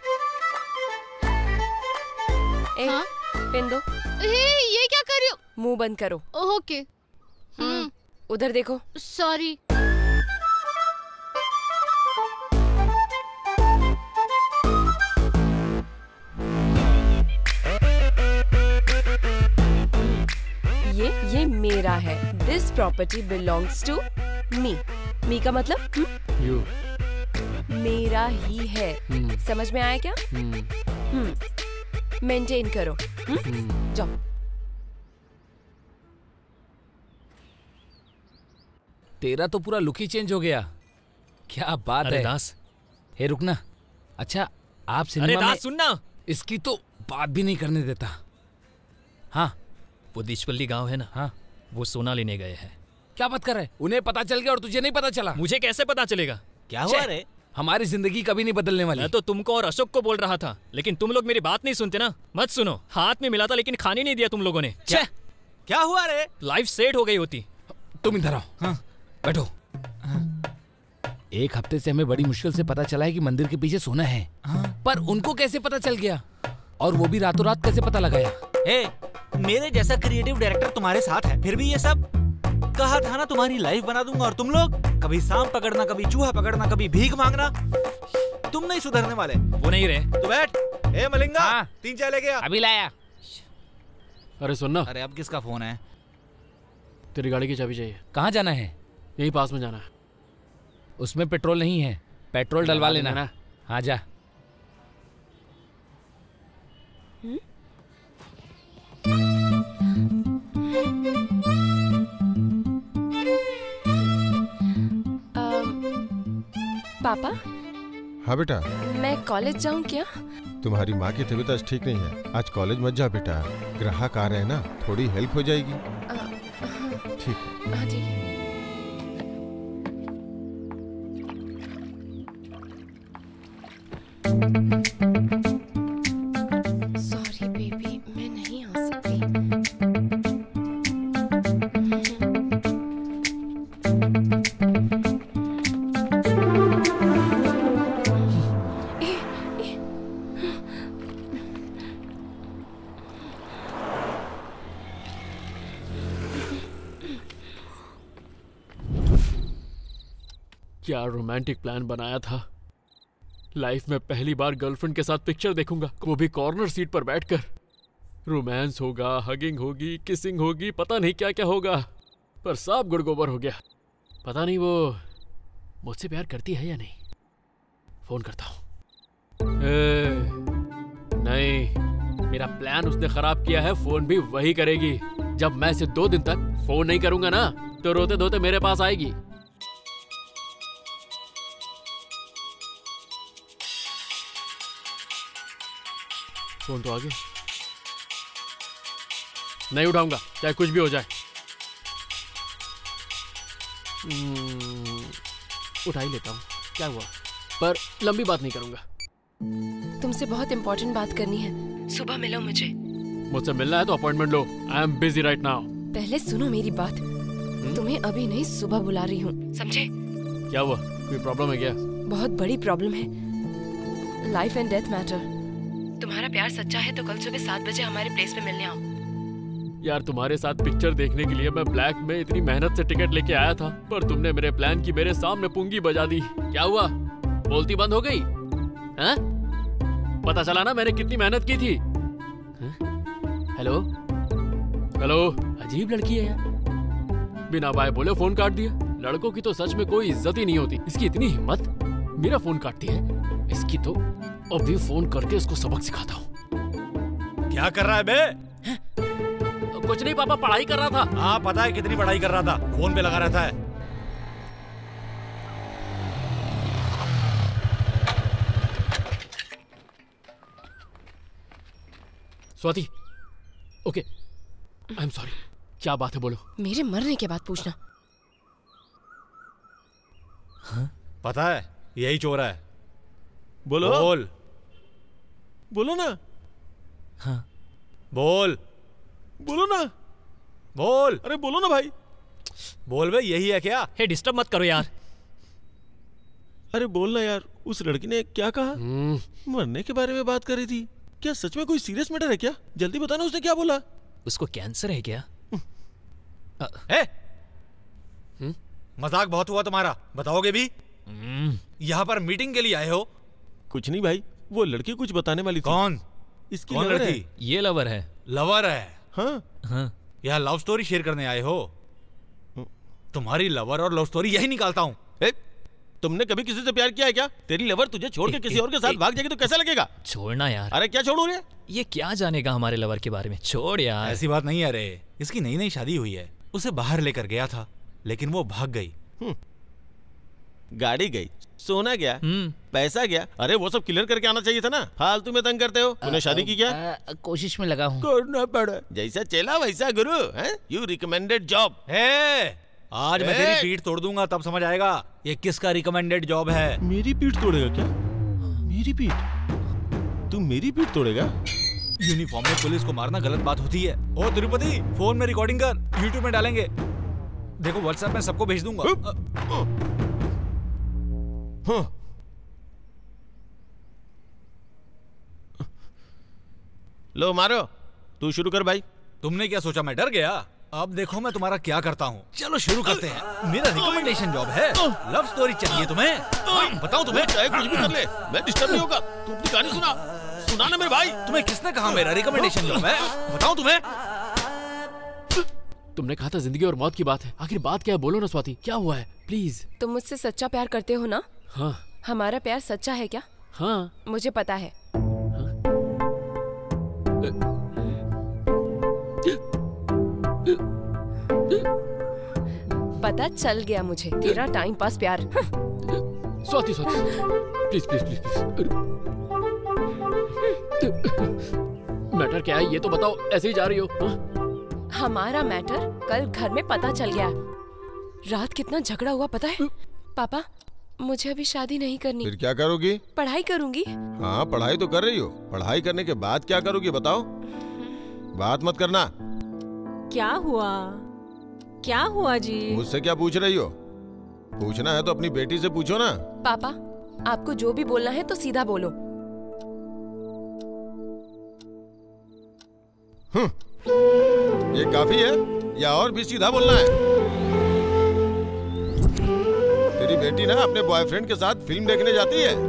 ए, हाँ? पिन दो। ये क्या कर रही हो? मुंह बंद करो। ओके। उधर देखो। सॉरी। ये मेरा है। This property belongs to me. Me का मतलब यू। मेरा ही है। समझ में आया क्या? मेंटेन करो। जाओ। तेरा तो पूरा लुक ही चेंज हो गया। क्या बात है। अरे दास, हे रुकना। अच्छा, आप अरे सिनेमा में दास सुनना, इसकी तो बात भी नहीं करने देता। हाँ, वो दीचपल्ली गांव है ना, हाँ, वो सोना लेने गए हैं। क्या बात कर रहे हैं? उन्हें पता चल गया और तुझे नहीं पता चला? मुझे कैसे पता चलेगा? क्या हुआ रे? हमारी जिंदगी कभी नहीं बदलने वाली। मैं तो तुमको और अशोक को बोल रहा था, लेकिन तुम लोग मेरी बात नहीं सुनते ना। मत सुनो। हाथ में मिला था लेकिन खाने नहीं दिया तुम लोगों ने। क्या हुआ रे? लाइफ सेट हो गई होती। तुम इधर आओ। हाँ, बैठो। एक हफ्ते से हमें बड़ी मुश्किल से पता चला है कि मंदिर के पीछे सोना है। पर उनको कैसे पता चल गया? और वो भी रातों रात कैसे पता लगाया? मेरे जैसा क्रिएटिव डायरेक्टर तुम्हारे साथ है, फिर भी ये सब? कहा था ना तुम्हारी लाइफ बना दूंगा। और तुम लोग कभी सांप पकड़ना, कभी चूहा पकड़ना, कभी भीख मांगना। तुम नहीं सुधरने वाले। वो नहीं रहे। तू बैठ। ए मलिंगा, 3 चाय लेके आ। अभी लाया। अरे सुनना। अरे अब किसका फोन है? तेरी गाड़ी की चाबी चाहिए। कहाँ जाना है? यही पास में जाना है। उसमें पेट्रोल नहीं है, पेट्रोल डलवा लेना। हाँ जा। पापा। हाँ बेटा। मैं कॉलेज जाऊँ क्या? तुम्हारी माँ की तबीयत आज ठीक नहीं है, आज कॉलेज मत जा बेटा। ग्राहक आ रहे हैं ना, थोड़ी हेल्प हो जाएगी। ठीक है। हाँ ठीक है। सॉरी बेबी, मैं नहीं आ सकती। क्या रोमांटिक प्लान बनाया था। लाइफ में पहली बार गर्लफ्रेंड के साथ पिक्चर देखूंगा, वो भी कॉर्नर सीट पर बैठकर। रोमांस होगा, हगिंग होगी, किसिंग होगी, पता नहीं क्या क्या होगा, पर सब गुड़गोबर हो गया। पता नहीं वो मुझसे प्यार करती है या नहीं। फोन करता हूँ। नहीं, मेरा प्लान उसने खराब किया है, फोन भी वही करेगी। जब मैं इसे 2 दिन तक फोन नहीं करूंगा ना, तो रोते धोते मेरे पास आएगी। फोन तो आ गया, नहीं उठाऊंगा चाहे कुछ भी हो जाए। उठा ही लेता हूँ, क्या हुआ, पर लंबी बात नहीं करूंगा। तुमसे बहुत इंपॉर्टेंट बात करनी है, सुबह मिलो मुझे। मुझसे मिलना है तो अपॉइंटमेंट लो। I am busy right now. पहले सुनो मेरी बात। तुम्हें अभी नहीं, सुबह बुला रही हूँ, समझे? क्या हुआ, कोई प्रॉब्लम है क्या? बहुत बड़ी प्रॉब्लम है, लाइफ एंड डेथ मैटर। तुम्हारा प्यार सच्चा है तो कल सुबह 7 बजे हमारे प्लेस पे मिलने आओ। यार तुम्हारे साथ पिक्चर देखने के लिए मैं ब्लैक में इतनी मेहनत से टिकट लेके आया था, पर तुमने मेरे प्लान की मेरे सामने पुंगी बजा दी। क्या हुआ, बोलती बंद हो गई? हैं? पता चला ना मैंने कितनी मेहनत की थी। हेलो हेलो, अजीब लड़की है यार, बिना बाय बोले फोन काट दिया। लड़कों की तो सच में कोई इज्जत ही नहीं होती। इसकी इतनी हिम्मत, मेरा फोन काटती है। इसकी तो अभी फोन करके इसको सबक सिखाता हूँ। क्या कर रहा है बे? कुछ नहीं पापा, पढ़ाई कर रहा था। हाँ पता है कितनी पढ़ाई कर रहा था, फोन पे लगा रहता है। Swati, okay, I am sorry. क्या बात है, बोलो। मेरे मरने के बाद पूछना। हाँ? पता है यही चोर है। बोलो बोल, बोलो ना। हाँ बोल, बोलो ना, बोल। अरे बोलो ना भाई, बोल बे, यही है क्या? हे डिस्टर्ब मत करो यार। अरे बोलना यार, उस लड़की ने क्या कहा? मरने के बारे में बात कर रही थी। क्या सच में कोई सीरियस मैटर है क्या? जल्दी बताना, उसने क्या बोला? उसको कैंसर है क्या? मजाक बहुत हुआ तुम्हारा, बताओगे भी? यहाँ पर मीटिंग के लिए आए हो? कुछ नहीं भाई, वो लड़की कुछ बताने वाली थी। कौन? इसकी कौन लवर लड़की? है। ये लवर है। लवर है? हाँ हाँ। यहाँ लव स्टोरी शेयर करने आए हो? तुम्हारी लवर और लव स्टोरी यही निकालता हूँ। तुमने कभी किसी से प्यार किया है क्या? तेरी लवर तुझे छोड़ के किसी और के साथ भाग जाएगी तो कैसा लगेगा? छोड़ना यार। अरे क्या छोड़ू रे? ये क्या जानेगा हमारे लवर के बारे में, छोड़ यार। ऐसी बात नहीं है रे, इसकी नई नई शादी हुई है। उसे बाहर लेकर गया था लेकिन वो भाग गई। गाड़ी गई, सोना गया, पैसा गया। अरे वो सब क्लियर करके आना चाहिए था ना, फालतू में तंग करते हो। तूने शादी की क्या? कोशिश में लगा हूँ। करना पड़ा, जैसा चला वैसा गुरु। You recommended job. आज मैं तेरी पीठ तोड़ दूंगा, तब समझ आएगा ये किसका रिकमेंडेड जॉब है। मेरी पीठ तोड़ेगा क्या? मेरी पीठ? तू मेरी पीठ तोड़ेगा? यूनिफॉर्म में पुलिस को मारना गलत बात होती है। ओ तिरुपति, फोन में रिकॉर्डिंग कर, यूट्यूब में डालेंगे। देखो व्हाट्सएप में सबको भेज दूंगा। लो मारो, तू शुरू कर भाई। तुमने क्या सोचा मैं डर गया? अब देखो मैं तुम्हारा क्या करता हूँ। चलो शुरू करते हैं। मेरा रिकमेंडेशन जॉब है, लव स्टोरी चाहिए तुम्हें? बताओ तुम्हें। चाहे कुछ भी कर ले, मैं डिस्टर्ब नहीं होगा। तू अपनी कहानी सुना ना मेरे भाई। तुम्हें किसने कहा मेरा रिकमेंडेशन जॉब है? बताओ तुम्हें। तुमने कहा था जिंदगी और मौत की बात है, आखिर बात क्या है, बोलो ना स्वाति, क्या हुआ है प्लीज। तुम मुझसे सच्चा प्यार करते हो ना? हाँ। हमारा प्यार सच्चा है क्या? हाँ। मुझे पता है। पता चल गया मुझे, तेरा टाइम पास प्यार। Swati Swati please please please please. Matter क्या है ये तो बताओ, ऐसे ही जा रही हो? हमारा मैटर कल घर में पता चल गया। रात कितना झगड़ा हुआ पता है? पापा मुझे अभी शादी नहीं करनी। फिर क्या करोगी? पढ़ाई करूंगी। हाँ पढ़ाई तो कर रही हो, पढ़ाई करने के बाद क्या करोगी बताओ? बात मत करना। क्या हुआ? क्या हुआ जी? मुझसे क्या पूछ रही हो? पूछना है तो अपनी बेटी से पूछो ना। पापा आपको जो भी बोलना है तो सीधा बोलो। ये काफी है या और भी सीधा बोलना है? तेरी बेटी ना अपने बॉयफ्रेंड के साथ फिल्म देखने जाती है।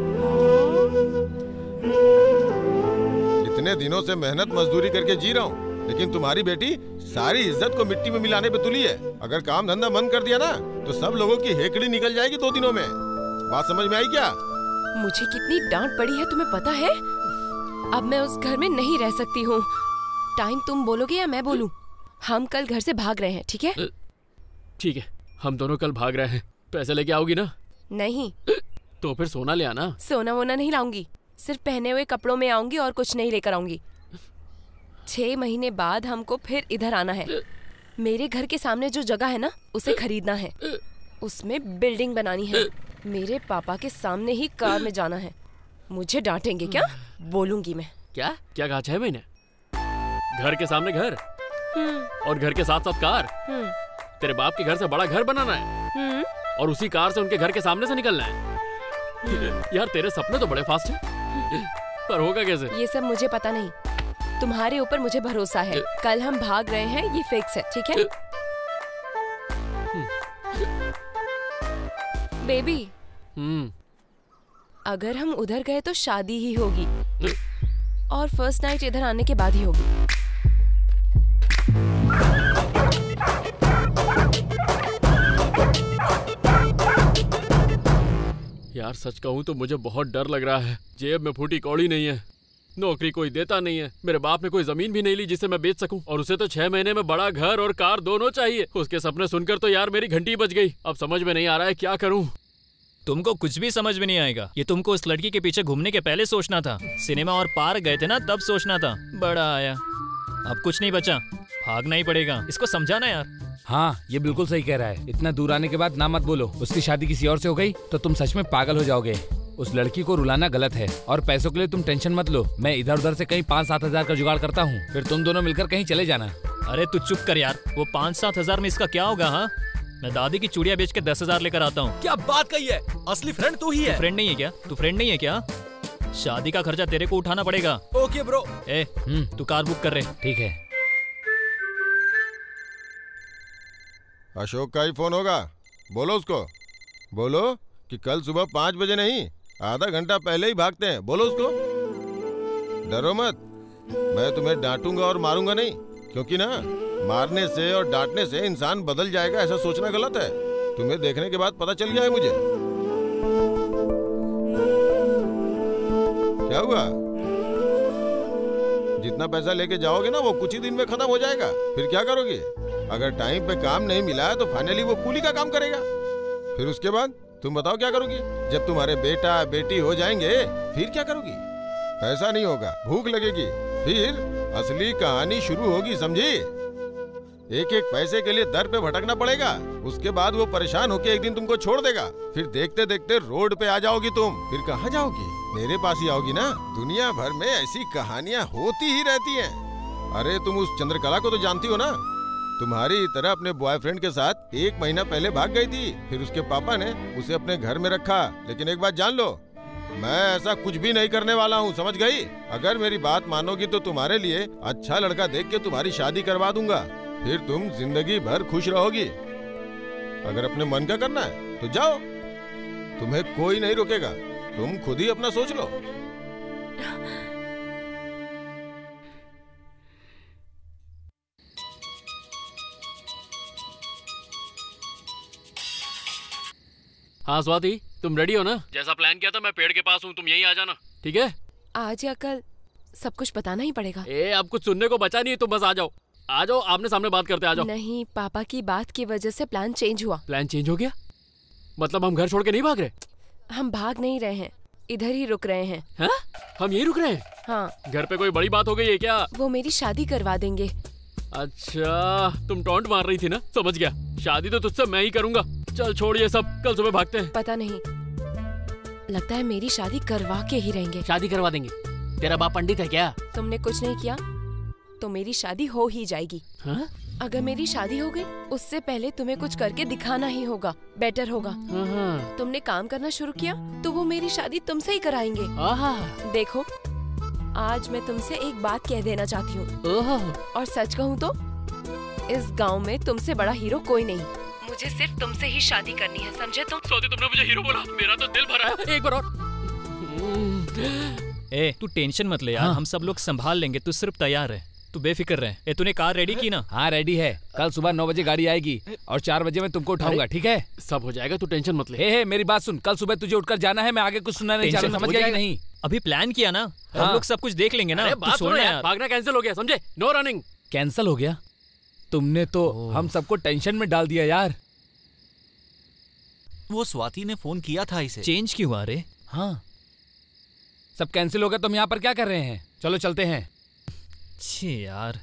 इतने दिनों से मेहनत मजदूरी करके जी रहा हूँ, लेकिन तुम्हारी बेटी सारी इज्जत को मिट्टी में मिलाने पे तुली है। अगर काम धंधा बंद कर दिया ना तो सब लोगों की हेकड़ी निकल जाएगी 2 दिनों में। बात समझ में आई क्या? मुझे कितनी डांट पड़ी है तुम्हें पता है? अब मैं उस घर में नहीं रह सकती हूँ। टाइम तुम बोलोगे या मैं बोलूँ? हम कल घर से भाग रहे हैं, ठीक है? ठीक है, हम दोनों कल भाग रहे हैं। पैसे लेके आओगी ना? नहीं। तो फिर सोना ले आना। सोना वोना नहीं लाऊंगी, सिर्फ पहने हुए कपड़ों में आऊंगी और कुछ नहीं लेकर आऊंगी। 6 महीने बाद हमको फिर इधर आना है। मेरे घर के सामने जो जगह है ना उसे खरीदना है, उसमें बिल्डिंग बनानी है। मेरे पापा के सामने ही कार में जाना है। मुझे डांटेंगे क्या? बोलूंगी मैं। क्या कहा 6 महीने? घर के सामने घर और घर के साथ साथ कार। तेरे बाप के घर से बड़ा घर बनाना है और उसी कार से उनके घर के सामने से निकलना है। यार तेरे सपने तो बड़े फास्ट हैं, पर होगा कैसे? ये सब मुझे पता नहीं, तुम्हारे ऊपर मुझे भरोसा है। कल हम भाग रहे हैं, ये फिक्स है, ठीक है? बेबी, अगर हम उधर गए तो शादी ही होगी और फर्स्ट नाइट इधर आने के बाद ही होगी। यार सच कहूँ तो मुझे बहुत डर लग रहा है। जेब में फूटी कौड़ी नहीं है, नौकरी कोई देता नहीं है, मेरे बाप ने कोई जमीन भी नहीं ली जिसे मैं बेच सकूं, और उसे तो 6 महीने में बड़ा घर और कार दोनों चाहिए। उसके सपने सुनकर तो यार मेरी घंटी बज गई। अब समझ में नहीं आ रहा है क्या करूं। तुमको कुछ भी समझ में नहीं आएगा। ये तुमको इस लड़की के पीछे घूमने के पहले सोचना था। सिनेमा और पार्क गए थे ना तब सोचना था। बड़ा आया, अब कुछ नहीं बचा, भागना ही पड़ेगा। इसको समझाना यार। हाँ, ये बिल्कुल सही कह रहा है। इतना दूर आने के बाद ना मत बोलो। उसकी शादी किसी और से हो गई तो तुम सच में पागल हो जाओगे। उस लड़की को रुलाना गलत है और पैसों के लिए तुम टेंशन मत लो। मैं इधर उधर से कहीं 5-7 हजार का जुगाड़ करता हूँ, फिर तुम दोनों मिलकर कहीं चले जाना। अरे तू चुप कर यार, वो 5-7 हजार में इसका क्या होगा? हाँ, मैं दादी की चूड़ियां बेच के 10 हजार लेकर आता हूँ। क्या बात कही है? असली फ्रेंड तू ही है। फ्रेंड नहीं है क्या? तू फ्रेंड नहीं है क्या? शादी का खर्चा तेरे को उठाना पड़ेगा। Okay bro. ए, तू कार बुक कर रहे। ठीक है। अशोक का ही फोन होगा, बोलो उसको। बोलो कि कल सुबह 5 बजे नहीं, आधा घंटा पहले ही भागते हैं। बोलो उसको। डरो मत, मैं तुम्हें डांटूंगा और मारूंगा नहीं, क्योंकि ना मारने से और डांटने से इंसान बदल जाएगा ऐसा सोचना गलत है। तुम्हें देखने के बाद पता चल गया है मुझे। क्या हुआ? जितना पैसा लेके जाओगे ना वो कुछ ही दिन में खत्म हो जाएगा। फिर क्या करोगे? अगर टाइम पे काम नहीं मिला तो फाइनली वो कूली का काम करेगा। फिर उसके बाद तुम बताओ क्या करोगी? जब तुम्हारे बेटा बेटी हो जाएंगे फिर क्या करोगी? पैसा नहीं होगा, भूख लगेगी, फिर असली कहानी शुरू होगी, समझी? एक एक पैसे के लिए दर पे भटकना पड़ेगा। उसके बाद वो परेशान होके एक दिन तुमको छोड़ देगा। फिर देखते देखते रोड पे आ जाओगी तुम। फिर कहाँ जाओगी? मेरे पास ही आओगी ना। दुनिया भर में ऐसी कहानियाँ होती ही रहती हैं। अरे तुम उस चंद्रकला को तो जानती हो ना? तुम्हारी तरह अपने बॉयफ्रेंड के साथ 1 महीना पहले भाग गई थी। फिर उसके पापा ने उसे अपने घर में रखा। लेकिन एक बात जान लो, मैं ऐसा कुछ भी नहीं करने वाला हूँ, समझ गई? अगर मेरी बात मानोगी तो तुम्हारे लिए अच्छा लड़का देख के तुम्हारी शादी करवा दूंगा। फिर तुम जिंदगी भर खुश रहोगी। अगर अपने मन का करना है तो जाओ, तुम्हें कोई नहीं रोकेगा। तुम खुद ही अपना सोच लो। हाँ स्वाति, तुम रेडी हो ना? जैसा प्लान किया था मैं पेड़ के पास हूँ, तुम यहीं आ जाना, ठीक है? आज या कल सब कुछ बताना ही पड़ेगा। अब कुछ सुनने को बचा नहीं है, तुम बस आ जाओ। आ जाओ, आमने सामने बात करते, आ जाओ। नहीं, पापा की बात की वजह से प्लान चेंज हुआ। प्लान चेंज हो गया? मतलब हम घर छोड़ के नहीं भाग रहे? हम भाग नहीं रहे हैं, इधर ही रुक रहे हैं। हा? हम यही रुक रहे हैं? हाँ। घर पे कोई बड़ी बात हो गई है क्या? वो मेरी शादी करवा देंगे। अच्छा, तुम टॉन्ट मार रही थी ना, समझ गया। शादी तो तुझसे मैं ही करूंगा। चल छोड़ ये सब, कल सुबह भागते हैं। पता नहीं, लगता है मेरी शादी करवा के ही रहेंगे। शादी करवा देंगे? तेरा बाप पंडित है क्या? तुमने कुछ नहीं किया तो मेरी शादी हो ही जाएगी। हाँ? अगर मेरी शादी हो गई उससे पहले तुम्हें कुछ करके दिखाना ही होगा, बेटर होगा। तुमने काम करना शुरू किया तो वो मेरी शादी तुमसे ही कराएंगे। देखो, आज मैं तुमसे एक बात कह देना चाहती हूँ, और सच कहूँ तो इस गांव में तुमसे बड़ा हीरो कोई नहीं। मुझे सिर्फ तुमसे ही शादी करनी है, समझे तुम? स्वाति तुमने मुझे हीरो बोला, मेरा तो दिल भरा है। एक बार और। ए तू टेंशन मत ले यार, हम सब लोग संभाल लेंगे, तू सिर्फ तैयार है, तू बेफिक्र रहे। ए तूने कार रेडी की ना? हाँ रेडी है, कल सुबह 9 बजे गाड़ी आएगी और 4 बजे मैं तुमको उठाऊंगा, ठीक है? सब हो जाएगा, तू टेंशन मत ले। हे मेरी बात सुन, कल सुबह तुझे उठकर जाना है, मैं आगे कुछ सुनना नहीं चाह रहा, समझ गया कि नहीं? अभी प्लान किया ना, हम लोग सब कुछ देख लेंगे ना। बात सुनो यार, भागना कैंसिल हो गया, समझे? No running. कैंसिल हो गया? तुमने तो हम सबको टेंशन में डाल दिया यार। वो स्वाति ने फोन किया था इसे। चेंज क्यों आ रहे? हाँ सब कैंसिल हो गया, तुम यहाँ पर क्या कर रहे हैं? चलो चलते हैं। छी यार।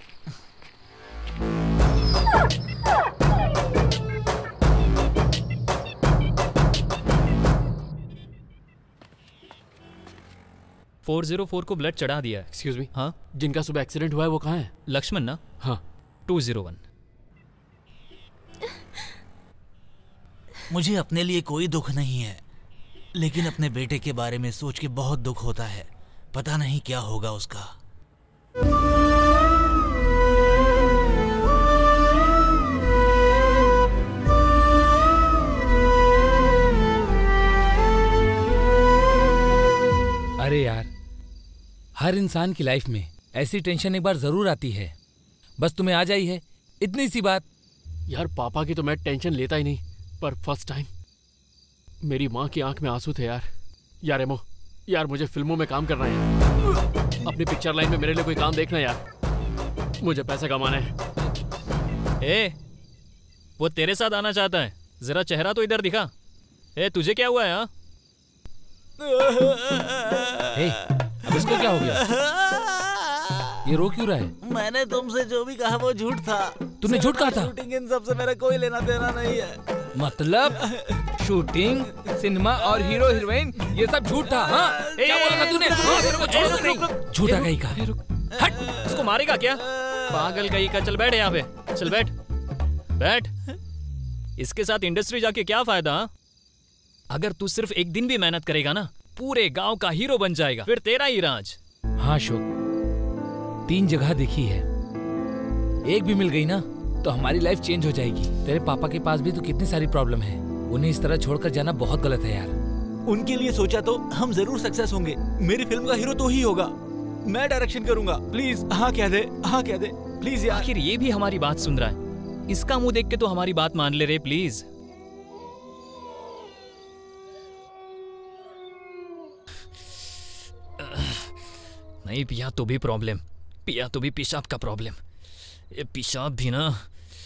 $404 को ब्लड चढ़ा दिया है। Excuse me. हाँ जिनका सुबह एक्सीडेंट हुआ है वो कहाँ है? लक्ष्मण ना? हाँ 201। मुझे अपने लिए कोई दुख नहीं है, लेकिन अपने बेटे के बारे में सोच के बहुत दुख होता है। पता नहीं क्या होगा उसका। अरे यार, हर इंसान की लाइफ में ऐसी टेंशन एक बार जरूर आती है, बस तुम्हें आ जाई है, इतनी सी बात। यार पापा की तो मैं टेंशन लेता ही नहीं, पर फर्स्ट टाइम मेरी माँ की आंख में आंसू थे यार। यार एमो, यार मुझे फिल्मों में काम करना है, अपनी पिक्चर लाइन में मेरे लिए कोई काम देखना यार, मुझे पैसे कमाना है। ए, वो तेरे साथ आना चाहता है, जरा चेहरा तो इधर दिखा। ए तुझे क्या हुआ है? हाँ अब इसको क्या हो गया? ये रो क्यों रहा है? मैंने तुमसे जो भी कहा वो झूठ था। तूने झूठ कहा था? शूटिंग इन सबसे मेरा कोई लेना देना नहीं है। मतलब शूटिंग, सिनेमा और हीरो हीरोइन ये सब झूठ था? हाँ क्या बोला था तूने? झूठा कहीं का। हट, इसको मारेगा क्या? पागल कहीं का। चल बैठ यहाँ पे, चल बैठ बैठ। इसके साथ इंडस्ट्री जाके क्या फायदा? अगर तू सिर्फ एक दिन भी मेहनत करेगा ना, पूरे गांव का हीरो बन जाएगा, फिर तेरा ही राज। हाँ अशोक, 3 जगह देखी है, एक भी मिल गई ना तो हमारी लाइफ चेंज हो जाएगी। तेरे पापा के पास भी तो कितनी सारी प्रॉब्लम है, उन्हें इस तरह छोड़कर जाना बहुत गलत है यार। उनके लिए सोचा तो हम जरूर सक्सेस होंगे। मेरी फिल्म का हीरो तो ही होगा, मैं डायरेक्शन करूंगा। प्लीज हाँ कह दे, हाँ कह दे प्लीज यार। आखिर ये भी हमारी बात सुन रहा है, इसका मुंह देख के तो हमारी बात मान ले रे प्लीज। नहीं पिया तो भी प्रॉब्लम, पिया तो भी पेशाब का प्रॉब्लम। ये पेशाब भी ना।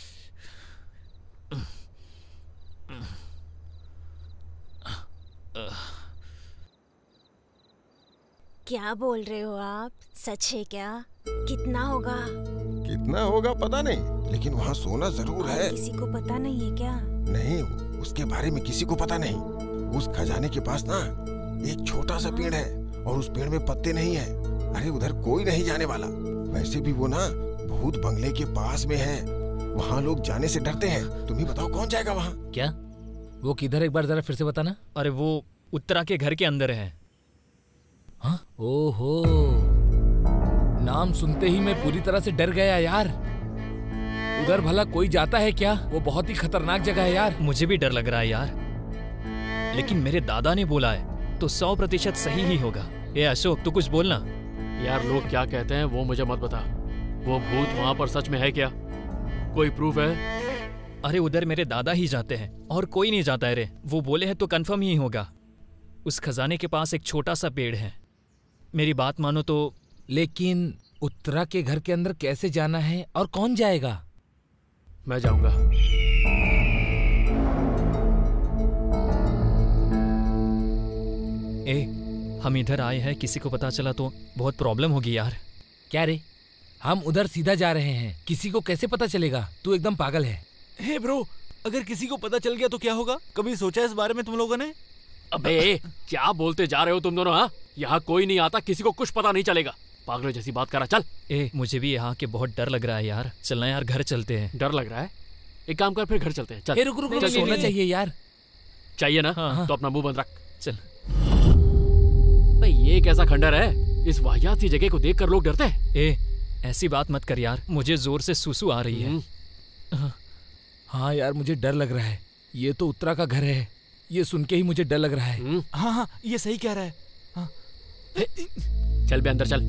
क्या बोल रहे हो आप? सच है क्या? कितना होगा? कितना होगा पता नहीं, लेकिन वहाँ सोना जरूर है। किसी को पता नहीं है क्या? नहीं, उसके बारे में किसी को पता नहीं। उस खजाने के पास ना एक छोटा सा पेड़ है और उस पेड़ में पत्ते नहीं है। अरे उधर कोई नहीं जाने वाला। वैसे भी वो ना भूत बंगले के पास में है, वहाँ लोग जाने से डरते हैं। तुम ही बताओ कौन जाएगा वहाँ? क्या वो किधर, एक बार जरा फिर से बताना। अरे वो उत्तरा के घर के अंदर है। हाँ? ओहो, नाम सुनते ही मैं पूरी तरह से डर गया यार। उधर भला कोई जाता है क्या? वो बहुत ही खतरनाक जगह है यार। मुझे भी डर लग रहा है यार, लेकिन मेरे दादा ने बोला है तो 100% सही ही होगा। ये अशोक तू कुछ बोलना। यार लोग क्या कहते हैं वो मुझे मत बता, वो भूत वहाँ पर सच में है क्या? कोई प्रूफ है? अरे उधर मेरे दादा ही जाते हैं और कोई नहीं जाता है रे। वो बोले हैं तो कंफर्म ही होगा। उस खजाने के पास एक छोटा सा पेड़ है, मेरी बात मानो तो। लेकिन उत्तरा के घर के अंदर कैसे जाना है और कौन जाएगा? मैं जाऊंगा। हम इधर आए हैं, किसी को पता चला तो बहुत प्रॉब्लम होगी यार। क्या रे, हम उधर सीधा जा रहे हैं, किसी को कैसे पता चलेगा? तू एकदम पागल है। हे ब्रो, अगर किसी को पता चल गया तो क्या होगा? कभी सोचा इस बारे में तुम लोगों ने? अबे क्या बोलते जा रहे हो तुम दोनों? हाँ, यहाँ कोई नहीं आता, किसी को कुछ पता नहीं चलेगा। पागलों जैसी बात करा। चल। मुझे भी यहाँ के बहुत डर लग रहा है यार। चलना यार, घर चलते हैं। डर लग रहा है? एक काम कर, फिर घर चलते हैं। चल। रुक रुक, सोना चाहिए यार। चाहिए ना? हाँ। तो अपना मुंह बंद रख। चल। भाई ये कैसा खंडर है? इस वाहियात सी जगह को देखकर लोग डरते हैं। ऐसी बात मत कर यार, मुझे जोर से सुसु आ रही है। हाँ यार, मुझे डर लग रहा है। ये तो उत्तरा का घर है, ये सुन के ही मुझे डर लग रहा है। हाँ हाँ, ये सही कह रहा है। हाँ। चल बे अंदर चल।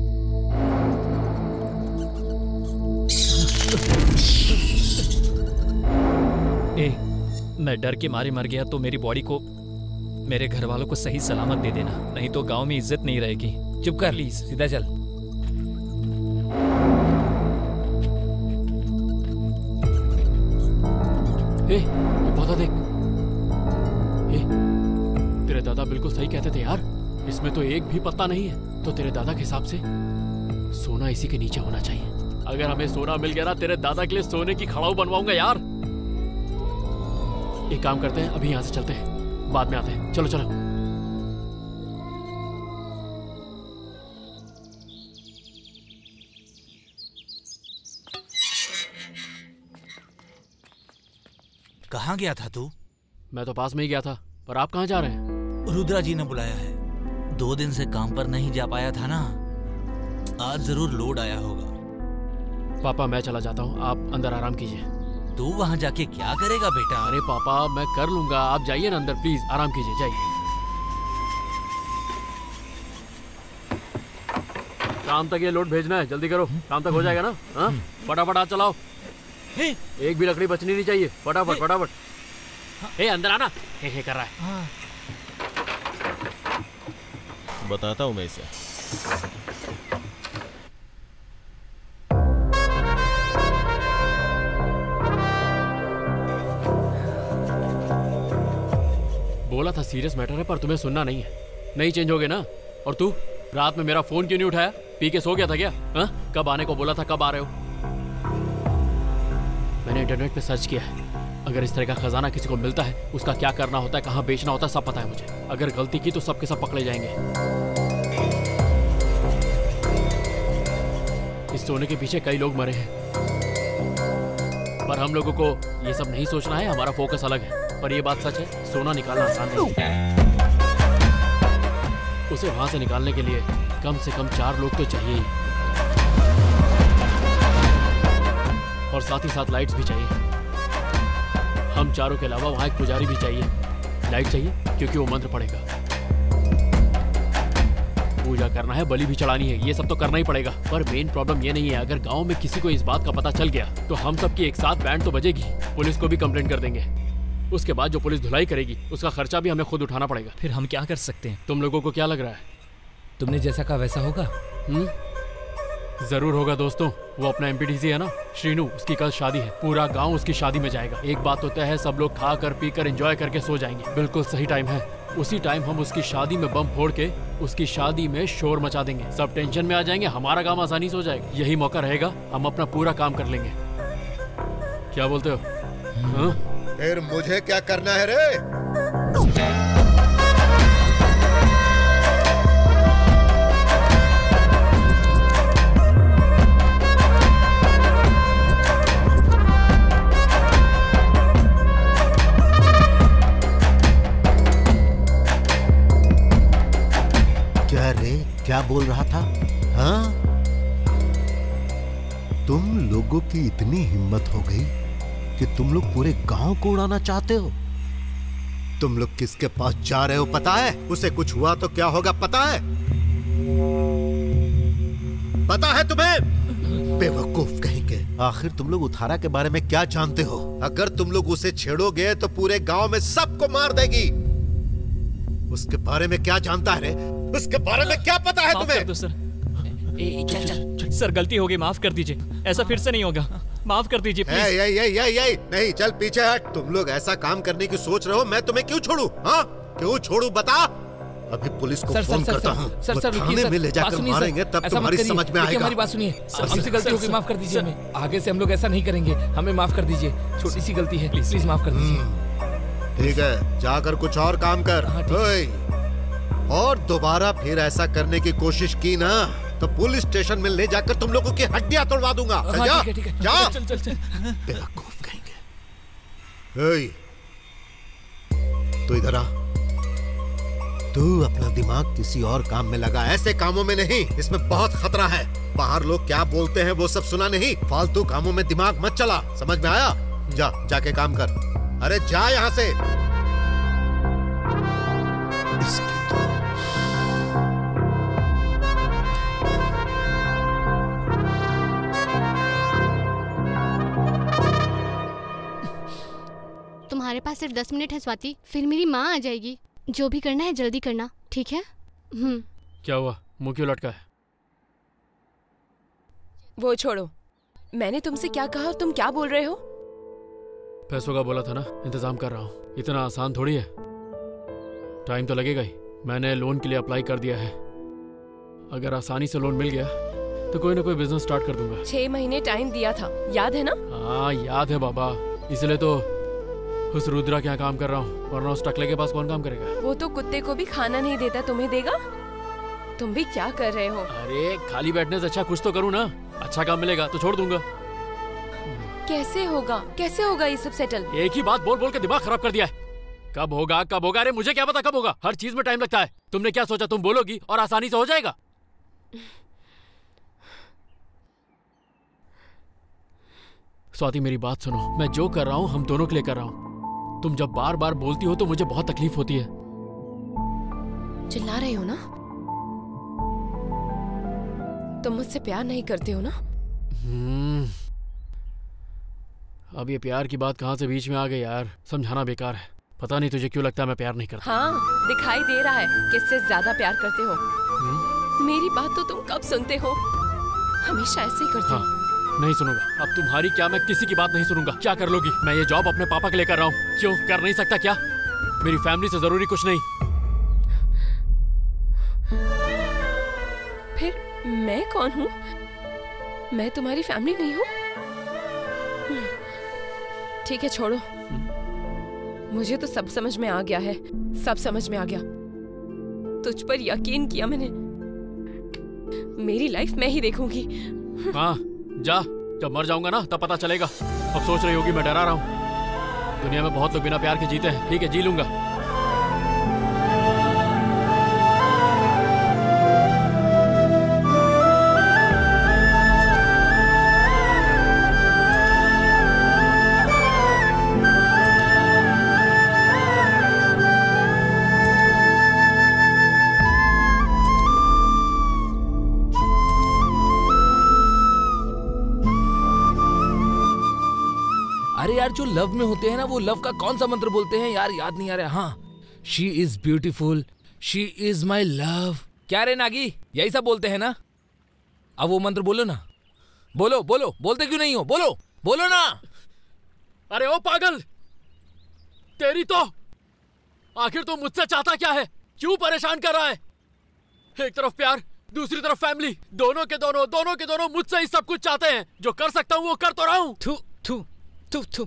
मैं डर के मारे मर गया तो मेरी बॉडी को मेरे घर वालों को सही सलामत दे देना, नहीं तो गांव में इज्जत नहीं रहेगी। चुप कर, प्लीज सीधा चल। ये पौधा देख। तेरे दादा बिल्कुल सही कहते थे यार, इसमें तो एक भी पत्ता नहीं है। तो तेरे दादा के हिसाब से सोना इसी के नीचे होना चाहिए। अगर हमें सोना मिल गया ना, तेरे दादा के लिए सोने की खड़ाऊ बनवाऊंगा यार। एक काम करते हैं, अभी यहाँ से चलते हैं, बाद में आते हैं। चलो चलो। कहाँ गया था तू? मैं तो पास में ही गया था, पर आप कहाँ जा रहे हैं? रुद्रा जी ने बुलाया है। 2 दिन से काम पर नहीं जा पाया था ना, आज जरूर लोड आया होगा। पापा मैं चला जाता हूँ, आप अंदर आराम कीजिए। तू वहाँ जाके क्या करेगा बेटा? अरे पापा मैं कर लूंगा, आप जाइए ना अंदर, प्लीज आराम कीजिए, जाइए। शाम तक ये लोड भेजना है, जल्दी करो, शाम तक हो जाएगा ना? हाँ फटाफट हाथ चलाओ, एक भी लकड़ी बचनी नहीं चाहिए, फटाफट फटाफट। हे अंदर आना, हे कर रहा है। बताता हूँ मैं इसे। बोला था सीरियस मैटर है, पर तुम्हें सुनना नहीं है। नहीं चेंज हो गए ना? और तू रात में मेरा फोन क्यों नहीं उठाया? पी के सो गया था क्या? हा? कब आने को बोला था, कब आ रहे हो? मैंने इंटरनेट पे सर्च किया है, अगर इस तरह का खजाना किसी को मिलता है, उसका क्या करना होता है, कहाँ बेचना होता है, सब पता है मुझे। अगर गलती की तो सबके सब पकड़े जाएंगे। इस सोने के पीछे कई लोग मरे हैं, पर हम लोगों को ये सब नहीं सोचना है, हमारा फोकस अलग है। पर ये बात सच है, सोना निकालना आसान नहीं है। उसे वहां से निकालने के लिए कम से कम 4 लोग तो चाहिए ही, और साथ ही साथ लाइट्स भी चाहिए। हम चारों के अलावा वहां एक पुजारी भी चाहिए। लाइट चाहिए क्योंकि वो मंत्र पड़ेगा, पूजा करना है, बलि भी चढ़ानी है, ये सब तो करना ही पड़ेगा। पर मेन प्रॉब्लम ये नहीं है, अगर गांव में किसी को इस बात का पता चल गया तो हम सब की एक साथ बैंड तो बजेगी, पुलिस को भी कंप्लेंट कर देंगे। उसके बाद जो पुलिस धुलाई करेगी उसका खर्चा भी हमें खुद उठाना पड़ेगा। फिर हम क्या कर सकते हैं? तुम लोगों को क्या लग रहा है? तुमने जैसा कहा वैसा होगा। जरूर होगा दोस्तों। वो अपना एमपीटीसी है ना श्रीनू, उसकी कल शादी है, पूरा गांव उसकी शादी में जाएगा। एक बात तो तय है, सब लोग खा कर पी कर एंजॉय करके सो जाएंगे। बिल्कुल सही टाइम है, उसी टाइम हम उसकी शादी में बम फोड़ के उसकी शादी में शोर मचा देंगे। सब टेंशन में आ जाएंगे, हमारा काम आसानी से हो जाएगा। यही मौका रहेगा, हम अपना पूरा काम कर लेंगे। क्या बोलते हो? फिर मुझे क्या करना है रे? क्या रे, क्या बोल रहा था? हाँ, तुम लोगों की इतनी हिम्मत हो गई कि तुम लोग पूरे गांव को उड़ाना चाहते हो? तुम लोग किसके पास जा रहे हो पता है? उसे कुछ हुआ तो क्या होगा पता है? पता है तुम्हें? बेवकूफ कहीं के। आखिर तुम लोग उथारा के बारे में क्या जानते हो? अगर तुम लोग उसे छेड़ोगे तो पूरे गांव में सबको मार देगी। उसके बारे में क्या जानता है रे? उसके बारे में क्या पता है तुम्हें? चल सर, गलती हो गई, माफ कर दीजिए, ऐसा फिर से नहीं होगा, माफ कर दीजिए प्लीज। नहीं, चल पीछे हट। तुम लोग ऐसा काम करने की सोच रहे हो, मैं तुम्हें क्यों छोड़ू? हाँ क्यों छोड़ू बता? अभी पुलिस को फोन करता हूँ, थाने में ले जाकर मारेंगे, तब तुम्हारी समझ में आएगा। हमारी बात सुनिए, हमसे गलती हो गई, माफ कर दीजिए हमें। आगे से हम लोग ऐसा नहीं करेंगे, हमें माफ कर दीजिए, छोटी सी गलती है, प्लीज माफ कर दीजिए। ठीक है, जाकर कुछ और काम कर। और दोबारा फिर ऐसा करने की कोशिश की ना तो पुलिस स्टेशन में ले जाकर तुम लोगों की हड्डियां तोड़वा दूंगा। जा, जा। चल। बेवकूफ कहेंगे। तो इधर आ, तू अपना दिमाग किसी और काम में लगा, ऐसे कामों में नहीं, इसमें बहुत खतरा है। बाहर लोग क्या बोलते हैं वो सब सुना नहीं, फालतू कामों में दिमाग मत चला, समझ में आया? जा, जाके काम कर। अरे जा यहाँ से। इसकी तो तुम्हारे पास सिर्फ 10 मिनट है स्वाति, फिर मेरी माँ आ जाएगी। जो भी करना है जल्दी करना, ठीक है? क्या हुआ, मुंह क्यों लटका है? वो छोड़ो, मैंने तुमसे क्या कहा और तुम क्या बोल रहे हो? पैसों का बोला था ना, इंतजाम कर रहा हूँ। इतना आसान थोड़ी है, टाइम तो लगेगा ही। मैंने लोन के लिए अप्लाई कर दिया है। अगर आसानी से लोन मिल गया तो कोई ना कोई बिजनेस स्टार्ट कर दूंगा। 6 महीने टाइम दिया था, याद है ना? हाँ याद है बाबा, इसलिए तो उस रुद्रा के यहाँ काम कर रहा हूँ, वरना उस टकले के पास कौन काम करेगा? वो तो कुत्ते को भी खाना नहीं देता, तुम्हें देगा? तुम भी क्या कर रहे हो? अरे खाली बैठने से अच्छा कुछ तो करूँ ना। अच्छा काम मिलेगा तो छोड़ दूंगा। कैसे होगा, कैसे होगा ये सब सेटल? एक ही बात बोल बोल के दिमाग खराब कर दिया है। कब होगा कब होगा? अरे मुझे क्या पता कब होगा? हर चीज में टाइम लगता है। तुमने क्या सोचा तुम बोलोगी और आसानी से हो जाएगा? स्वाति मेरी बात सुनो, मैं जो कर रहा हूँ हम दोनों के लिए कर रहा हूँ। तुम जब बार बार बोलती हो तो मुझे बहुत तकलीफ होती है। चिल्ला रहे हो ना? तुम मुझसे प्यार नहीं करते हो ना? अब ये प्यार की बात कहाँ से बीच में आ गई यार? समझाना बेकार है। पता नहीं तुझे क्यों लगता है मैं प्यार नहीं करता। हाँ, दिखाई दे रहा है किससे ज्यादा प्यार करते हो। मेरी बात तो तुम कब सुनते हो? हमेशा ऐसे ही करते हो। नहीं सुनूंगा। अब तुम्हारी क्या, मैं किसी की बात नहीं सुनूंगा। क्या कर लोगी? मैं ये जॉब अपने पापा के लिए कर रहा हूँ। क्यों कर नहीं सकता क्या? मेरी फैमिली से जरूरी कुछ नहीं। फिर मैं कौन हूँ? मैं तुम्हारी फैमिली नहीं हूँ? ठीक है छोड़ो, मुझे तो सब समझ में आ गया है। सब समझ में आ गया। तुझ पर यकीन किया मैंने। मेरी लाइफ मैं ही देखूंगी। हाँ जा, जब मर जाऊंगा ना तब पता चलेगा। अब सोच रही होगी मैं डरा रहा हूँ। दुनिया में बहुत लोग बिना प्यार के जीते हैं। ठीक है, जी लूंगा। अरे यार, जो लव में होते हैं ना, वो लव का कौन सा मंत्र बोलते हैं यार? याद नहीं आ रहा। हाँ, she is beautiful, she is my love. क्या रे नागी, यही सब बोलते हैं ना? अब वो मंत्र बोलो ना। बोलो बोलो, बोलते क्यों नहीं हो? बोलो बोलो ना। अरे ओ पागल, तेरी तो आखिर तो मुझसे चाहता क्या है? क्यों परेशान कर रहा है? एक तरफ प्यार, दूसरी तरफ फैमिली, दोनों के दोनों मुझसे ही सब कुछ चाहते हैं। जो कर सकता हूँ वो कर तो रहा हूँ। थू थू थू थू।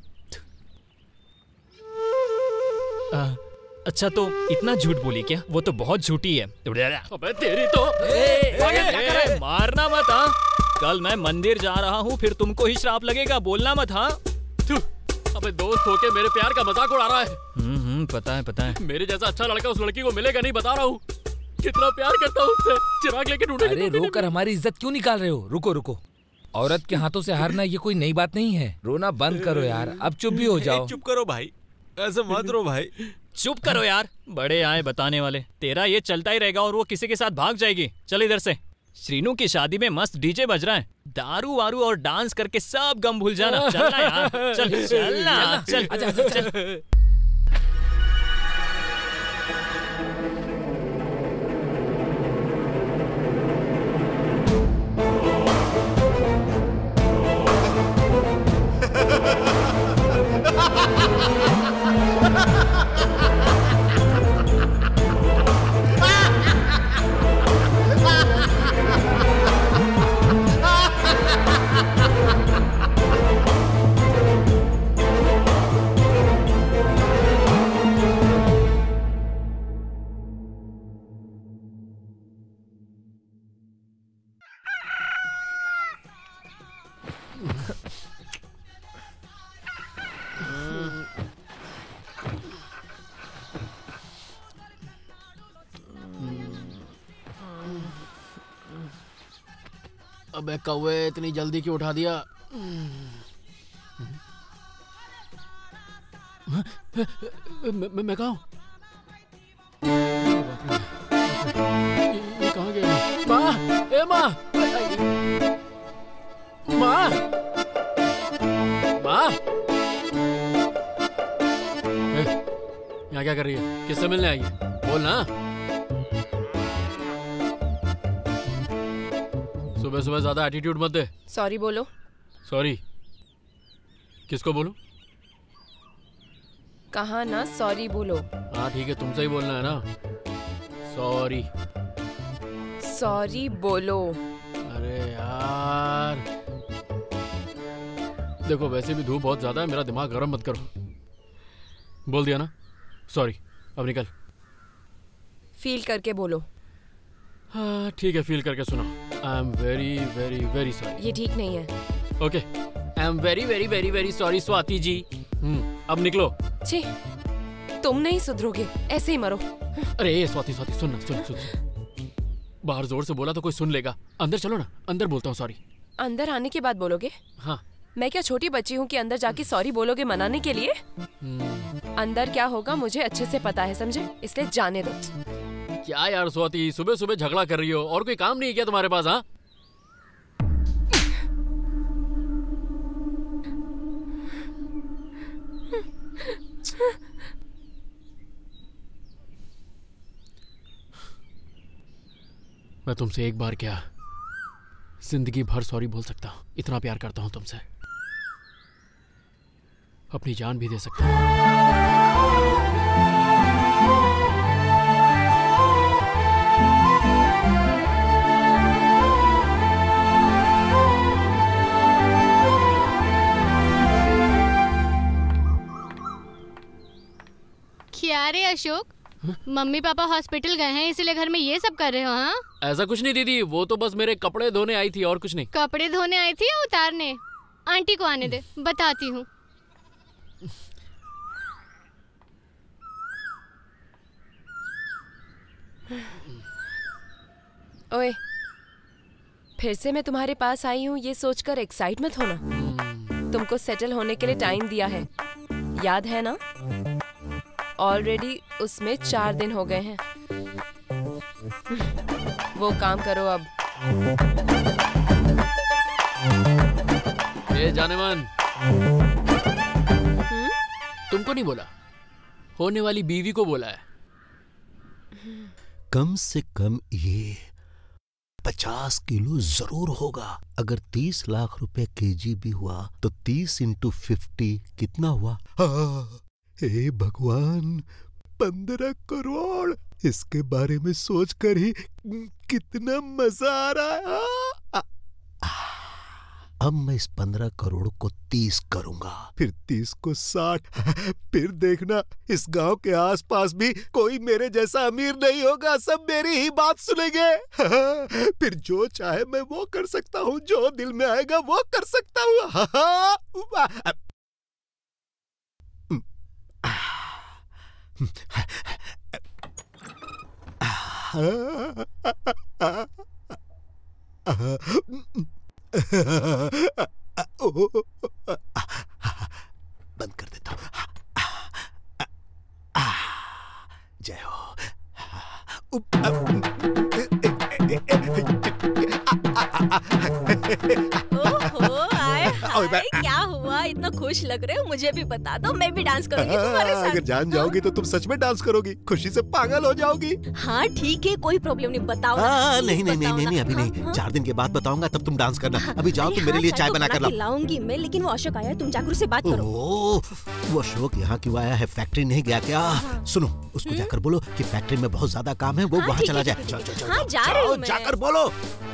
अच्छा तो इतना झूठ बोली क्या? वो तो बहुत झूठी है। अबे तेरी तो मारना मत। हाँ, कल मैं मंदिर जा रहा हूँ, फिर तुमको ही श्राप लगेगा। बोलना मत। हाँ, अबे दोस्त होके मेरे प्यार का मजाक उड़ा रहा है। पता है। मेरे जैसा अच्छा लड़का उस लड़की को मिलेगा नहीं, बता रहा हूँ। कितना प्यार करता हूँ उससे। चिराग लेके ढूंढे। अरे रोकर हमारी इज्जत क्यों निकाल रहे हो? रुको रुको, औरत के हाथों से हारना ये कोई नई बात नहीं है। रोना बंद करो यार, अब चुप भी हो जाओ। चुप करो भाई, ऐसे मत रो भाई। चुप करो यार, बड़े आए बताने वाले। तेरा ये चलता ही रहेगा और वो किसी के साथ भाग जाएगी। चल इधर से। श्रीनू की शादी में मस्त डीजे बज रहा है। दारू वारू और डांस करके सब गम भूल जाना। चलना यार, चल चलना, चल। अबे कौवे, इतनी जल्दी क्यों उठा दिया? मैं कहाँ हूँ? ये कहाँ गया? माँ, ए माँ, माँ, माँ, यहाँ क्या कर रही है? किससे मिलने आई है? बोल ना। सुबह सुबह ज्यादा एटीट्यूड मत दे। सॉरी बोलो। सॉरी किसको बोलूं? कहा ना सॉरी बोलो। हाँ ठीक है, तुमसे ही बोलना है ना। सॉरी। सॉरी बोलो। अरे यार देखो, वैसे भी धूप बहुत ज्यादा है, मेरा दिमाग गर्म मत करो। बोल दिया ना सॉरी, अब निकल। फील करके बोलो। हाँ ठीक है, फील करके सुनो। I am very very very sorry. ये ठीक नहीं है। Okay, I am very very very very sorry Swati ji. अब निकलो। छी, तुम नहीं सुधरोगे, ऐसे ही मरो। अरे स्वाति स्वाति सुन सुन सुन, बाहर जोर से बोला तो कोई सुन लेगा। अंदर चलो ना, अंदर बोलता हूँ सॉरी। अंदर आने के बाद बोलोगे? हाँ। मैं क्या छोटी बच्ची हूँ कि अंदर जाके सॉरी बोलोगे मनाने के लिए? अंदर क्या होगा मुझे अच्छे से पता है, समझे? इसलिए जाने दो। क्या यार स्वाति, सुबह सुबह झगड़ा कर रही हो? और कोई काम नहीं है क्या तुम्हारे पास? हाँ मैं तुमसे एक बार क्या जिंदगी भर सॉरी बोल सकता हूँ। इतना प्यार करता हूँ तुमसे, अपनी जान भी दे सकता हूँ। क्या रे अशोक, मम्मी पापा हॉस्पिटल गए हैं इसीलिए घर में ये सब कर रहे हो? हाँ ऐसा कुछ नहीं दीदी, वो तो बस मेरे कपड़े धोने आई थी और कुछ नहीं। कपड़े धोने आई थी या उतारने? आंटी को आने दे, बताती हूँ। ओए, फिर से मैं तुम्हारे पास आई हूँ ये सोचकर एक्साइट मत होना। तुमको सेटल होने के लिए टाइम दिया है, याद है ना? ऑलरेडी उसमें 4 दिन हो गए हैं। वो काम करो अब। ए जानेमान, तुमको नहीं बोला, होने वाली बीवी को बोला है। कम से कम ये 50 किलो जरूर होगा। अगर 30 लाख रुपए केजी भी हुआ तो 30 × 50 कितना हुआ? हे भगवान, 15 करोड़। इसके बारे में सोचकर ही कितना मजा आ रहा है। अब मैं इस 15 करोड़ को 30 करूंगा, फिर 30 को 60, फिर देखना इस गांव के आसपास भी कोई मेरे जैसा अमीर नहीं होगा, सब मेरी ही बात सुनेंगे। फिर जो चाहे मैं वो कर सकता हूँ, जो दिल में आएगा वो कर सकता हूँ। बंद कर देता हूँ। जय हो। क्या हुआ, इतना खुश लग रहे हो? मुझे भी बता दो, मैं भी डांस करूंगी तुम्हारे साथ। अगर जान जाओगी तो तुम सच में डांस करोगी, खुशी से पागल हो जाओगी। हाँ ठीक है, कोई प्रॉब्लम नहीं, बताओ ना। नहीं नहीं नहीं नहीं, अभी नहीं। 4 दिन के बाद बताऊंगा, तब तुम डांस करना। अभी जाओ, तुम मेरे लिए चाय बना कर लाऊंगी मैं, लेकिन वो अशोक आया है, तुम जाकर उससे बात करो। वो अशोक यहाँ क्यों आया है? फैक्ट्री नहीं गया क्या? सुनो, उसको जाकर बोलो कि फैक्ट्री में बहुत ज्यादा काम है, वो वहाँ चला जाए। हाँ जा रही हूँ मैं। जाकर बोलो।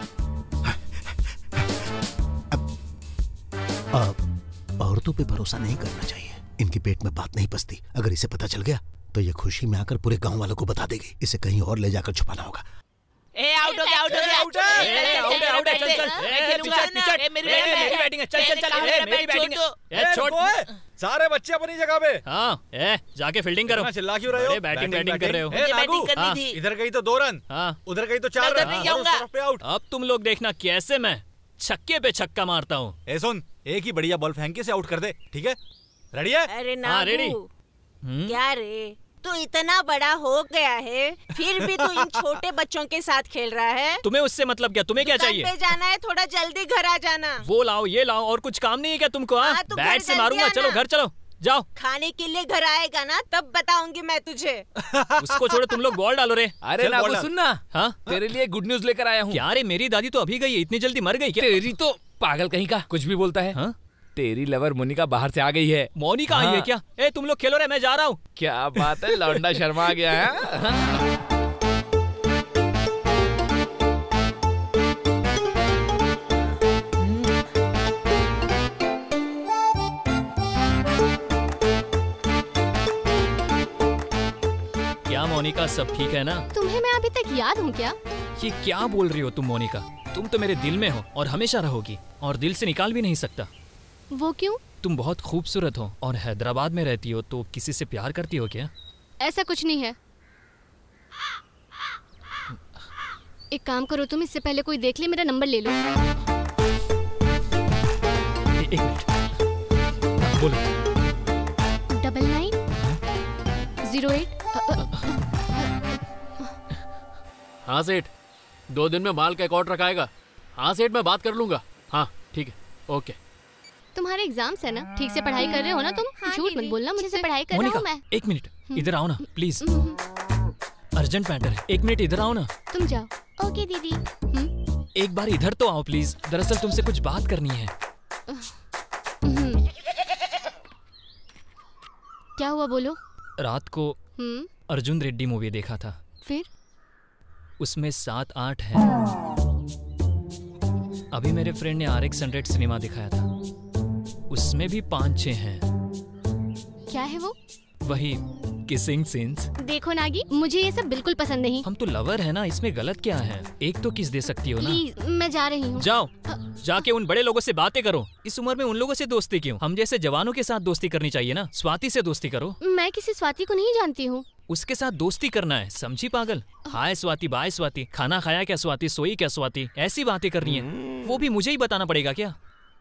औरतों पे भरोसा नहीं करना चाहिए, इनकी पेट में बात नहीं पसती। अगर इसे पता चल गया तो ये खुशी में आकर पूरे गांव वालों को बता देगी। इसे कहीं और ले जाकर छुपाना होगा। ए आउट हो गया, आउट हो गया, आउट है, चल चल, मेरी बैटिंग है, चल चल चल, मेरी बैटिंग है। छोड़, सारे बच्चे अपनी जगह पे। हाँ, जाके फील्डिंग करो। चिल्ला क्यों रहे हो? बैटिंग कर रहे हो। नागू, करनी थी। इधर गई तो 2 रन, उधर गई तो 4 रन, और उस तरफ पे आउट। अब तुम लोग देखना कैसे मैं छक्के पे छक्का मारता हूँ। ए सुन, एक ही बढ़िया बॉल फेंक के से आउट कर दे, ठीक है? रेडी है? अरे नागू, रेडी। क्या रे, तू इतना बड़ा हो गया है फिर भी तू इन छोटे बच्चों के साथ खेल रहा है? तुम्हें उससे मतलब क्या? तुम्हें क्या चाहिए? दुकान पे जाना है, थोड़ा जल्दी घर आ जाना। वो लाओ ये लाओ, और कुछ काम नहीं है क्या तुमको? हाँ, तू बैट घर से जल्दी मारूंगा। आना। चलो घर चलो, जाओ। खाने के लिए घर आएगा ना तब बताऊंगी मैं तुझे। उसको छोड़ो, तुम लोग बॉल डालो रे। अरे चल, ना बॉल वो डाल। सुनना, हाँ तेरे लिए गुड न्यूज लेकर आया हूँ। क्या रे, मेरी दादी तो अभी गई है, इतनी जल्दी मर गई क्या? तेरी तो पागल कहीं का, कुछ भी बोलता है। हाँ? तेरी लवर मोनिका बाहर से आ गई है। मोनिका आई है क्या? ए तुम लोग खेलो रे, मैं जा रहा हूँ। क्या बात है, लौंडा शर्मा गया है। क्या मोनिका, सब ठीक है ना? तुम्हें मैं अभी तक याद हूँ क्या? ये क्या बोल रही हो तुम मोनिका? तुम तो मेरे दिल में हो और हमेशा रहोगी, और दिल से निकाल भी नहीं सकता। वो क्यों? तुम बहुत खूबसूरत हो और हैदराबाद में रहती हो, तो किसी से प्यार करती हो क्या? ऐसा कुछ नहीं है। एक काम करो तुम, इससे पहले कोई देख ले मेरा नंबर ले लो। एक मिनट, बोलो। 9908। हाँ सेठ, 2 दिन में माल का एक ऑर्डर रखाएगा। हाँ सेठ, मैं बात कर लूंगा। हाँ ठीक है, ओके। तुम्हारे एग्जाम्स है ना, ठीक से पढ़ाई कर रहे हो ना तुम? झूठ मत बोलना मुझसे। पढ़ाई कर रहा हूँ मैं। एक मिनट इधर आओ ना प्लीज, अर्जेंट मैटर है। एक मिनट इधर आओ ना। तुम जाओ। ओके दीदी। एक बार इधर तो आओ प्लीज, दरअसल तुमसे कुछ बात करनी है। क्या हुआ बोलो। रात को अर्जुन रेड्डी मूवी देखा था। फिर? उसमें 7-8 है। अभी मेरे फ्रेंड ने RX100 सिनेमा दिखाया था, उसमें भी 5-6 हैं। क्या है वो? वही किसिंग सीन्स। देखो नागी, मुझे ये सब बिल्कुल पसंद नहीं। हम तो लवर है ना, इसमें गलत क्या है? एक तो किस दे सकती हो ना। प्लीज, मैं जा रही हूँ। जाओ, जाके उन बड़े लोगों से बातें करो। इस उम्र में उन लोगों से दोस्ती क्यों? हम जैसे जवानों के साथ दोस्ती करनी चाहिए ना। स्वाति से दोस्ती करो। मैं किसी स्वाति को नहीं जानती हूँ। उसके साथ दोस्ती करना है, समझी पागल? हाय स्वाति, बाय स्वाति, खाना खाया क्या स्वाति, सोई क्या स्वाति, ऐसी बातें करनी है। वो भी मुझे ही बताना पड़ेगा क्या?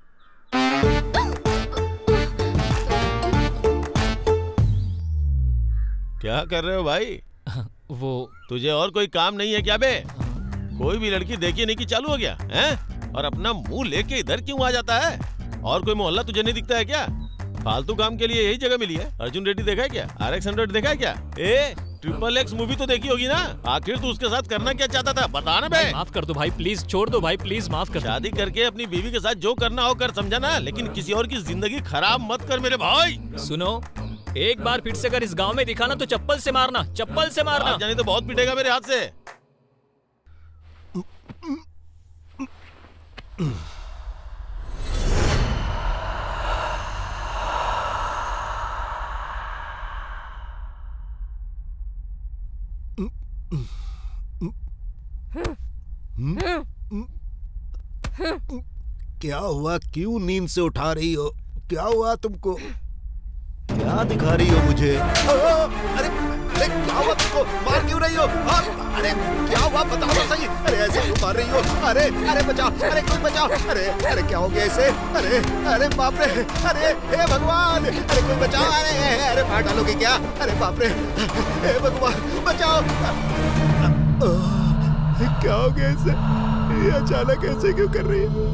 क्या कर रहे हो भाई? वो तुझे और कोई काम नहीं है क्या बे? कोई भी लड़की देखी नहीं कि चालू हो गया हैं? और अपना मुंह लेके इधर क्यों आ जाता है? और कोई मोहल्ला तुझे नहीं दिखता है क्या? फालतू काम के लिए यही जगह मिली है। अर्जुन रेड्डी देखा है क्या? RX100 देखा है क्या? XXX मूवी तो देखी होगी ना? आखिर तू उसके साथ करना क्या चाहता था, बता ना बे। माफ कर दो भाई, प्लीज छोड़ दो भाई, प्लीज माफ कर। शादी करके अपनी बीवी के साथ जो करना हो कर, समझा ना? लेकिन किसी और की जिंदगी खराब मत कर मेरे भाई। सुनो, एक बार फिर से अगर इस गांव में दिखा ना तो चप्पल से मारना, चप्पल से मारना। जाने तो बहुत पिटेगा मेरे हाथ से। क्या हुआ, क्यों नींद से उठा रही हो? क्या हुआ तुमको? क्या दिखा रही हो मुझे? अरे अरे क्या हुआ तुमको? मार क्यों रही हो? अरे क्या हुआ बताओ तो सही। अरे ऐसे क्यों मार रही हो? अरे अरे बचाओ, अरे कोई बचाओ। अरे अरे क्या हो गया इसे? अरे अरे बाप रे, अरे हे भगवान, अरे कोई बचाओ। अरे अरे मार डालोगे क्या? अरे बाप रे, हे भगवान बचाओ। क्या हो गया इसे? ये अचानक ऐसे क्यों कर रही है?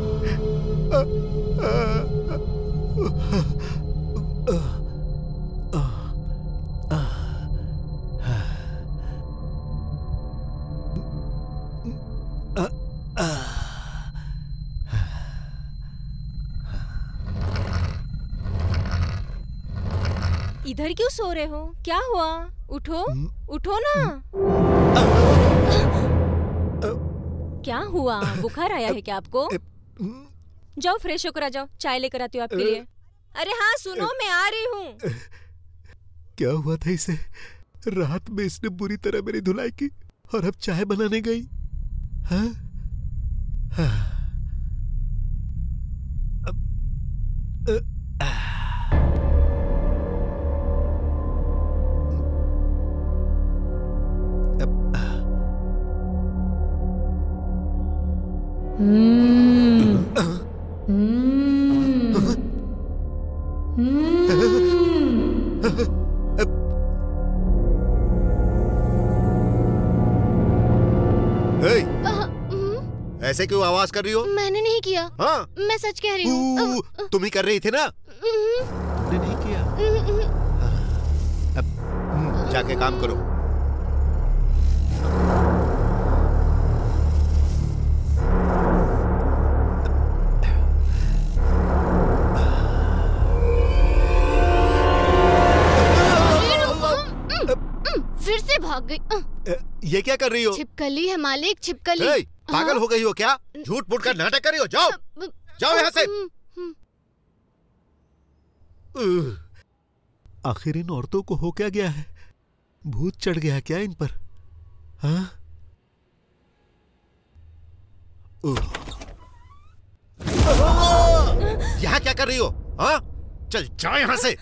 इधर क्यों सो रहे हो? क्या हुआ? उठो, उठो ना। क्या हुआ? बुखार आया है क्या आपको? जाओ फ्रेश होकर आ जाओ, चाय लेकर आती हूँ आपके लिए। अरे हाँ सुनो, मैं आ रही हूँ। क्या हुआ था इसे? रात में इसने बुरी तरह मेरी धुलाई की और अब चाय बनाने गई। हाँ? हाँ। ऐसे क्यों आवाज कर रही हो? मैंने नहीं किया। हाँ? मैं सच कह रही हूँ। तुम ही कर रही थी ना? तुमने नहीं किया? अब जाके काम करो। फिर से भाग गई। ये क्या कर रही हो? छिपकली है मालिक, छिपकली। पागल हो गई हो क्या? झूठ मूठ का नाटक कर रही हो? जाओ जाओ यहाँ से। आखिर इन औरतों को हो क्या गया है? भूत चढ़ गया क्या इन पर? हाँ? यहाँ क्या कर रही हो? हाँ? चल जाओ यहाँ से।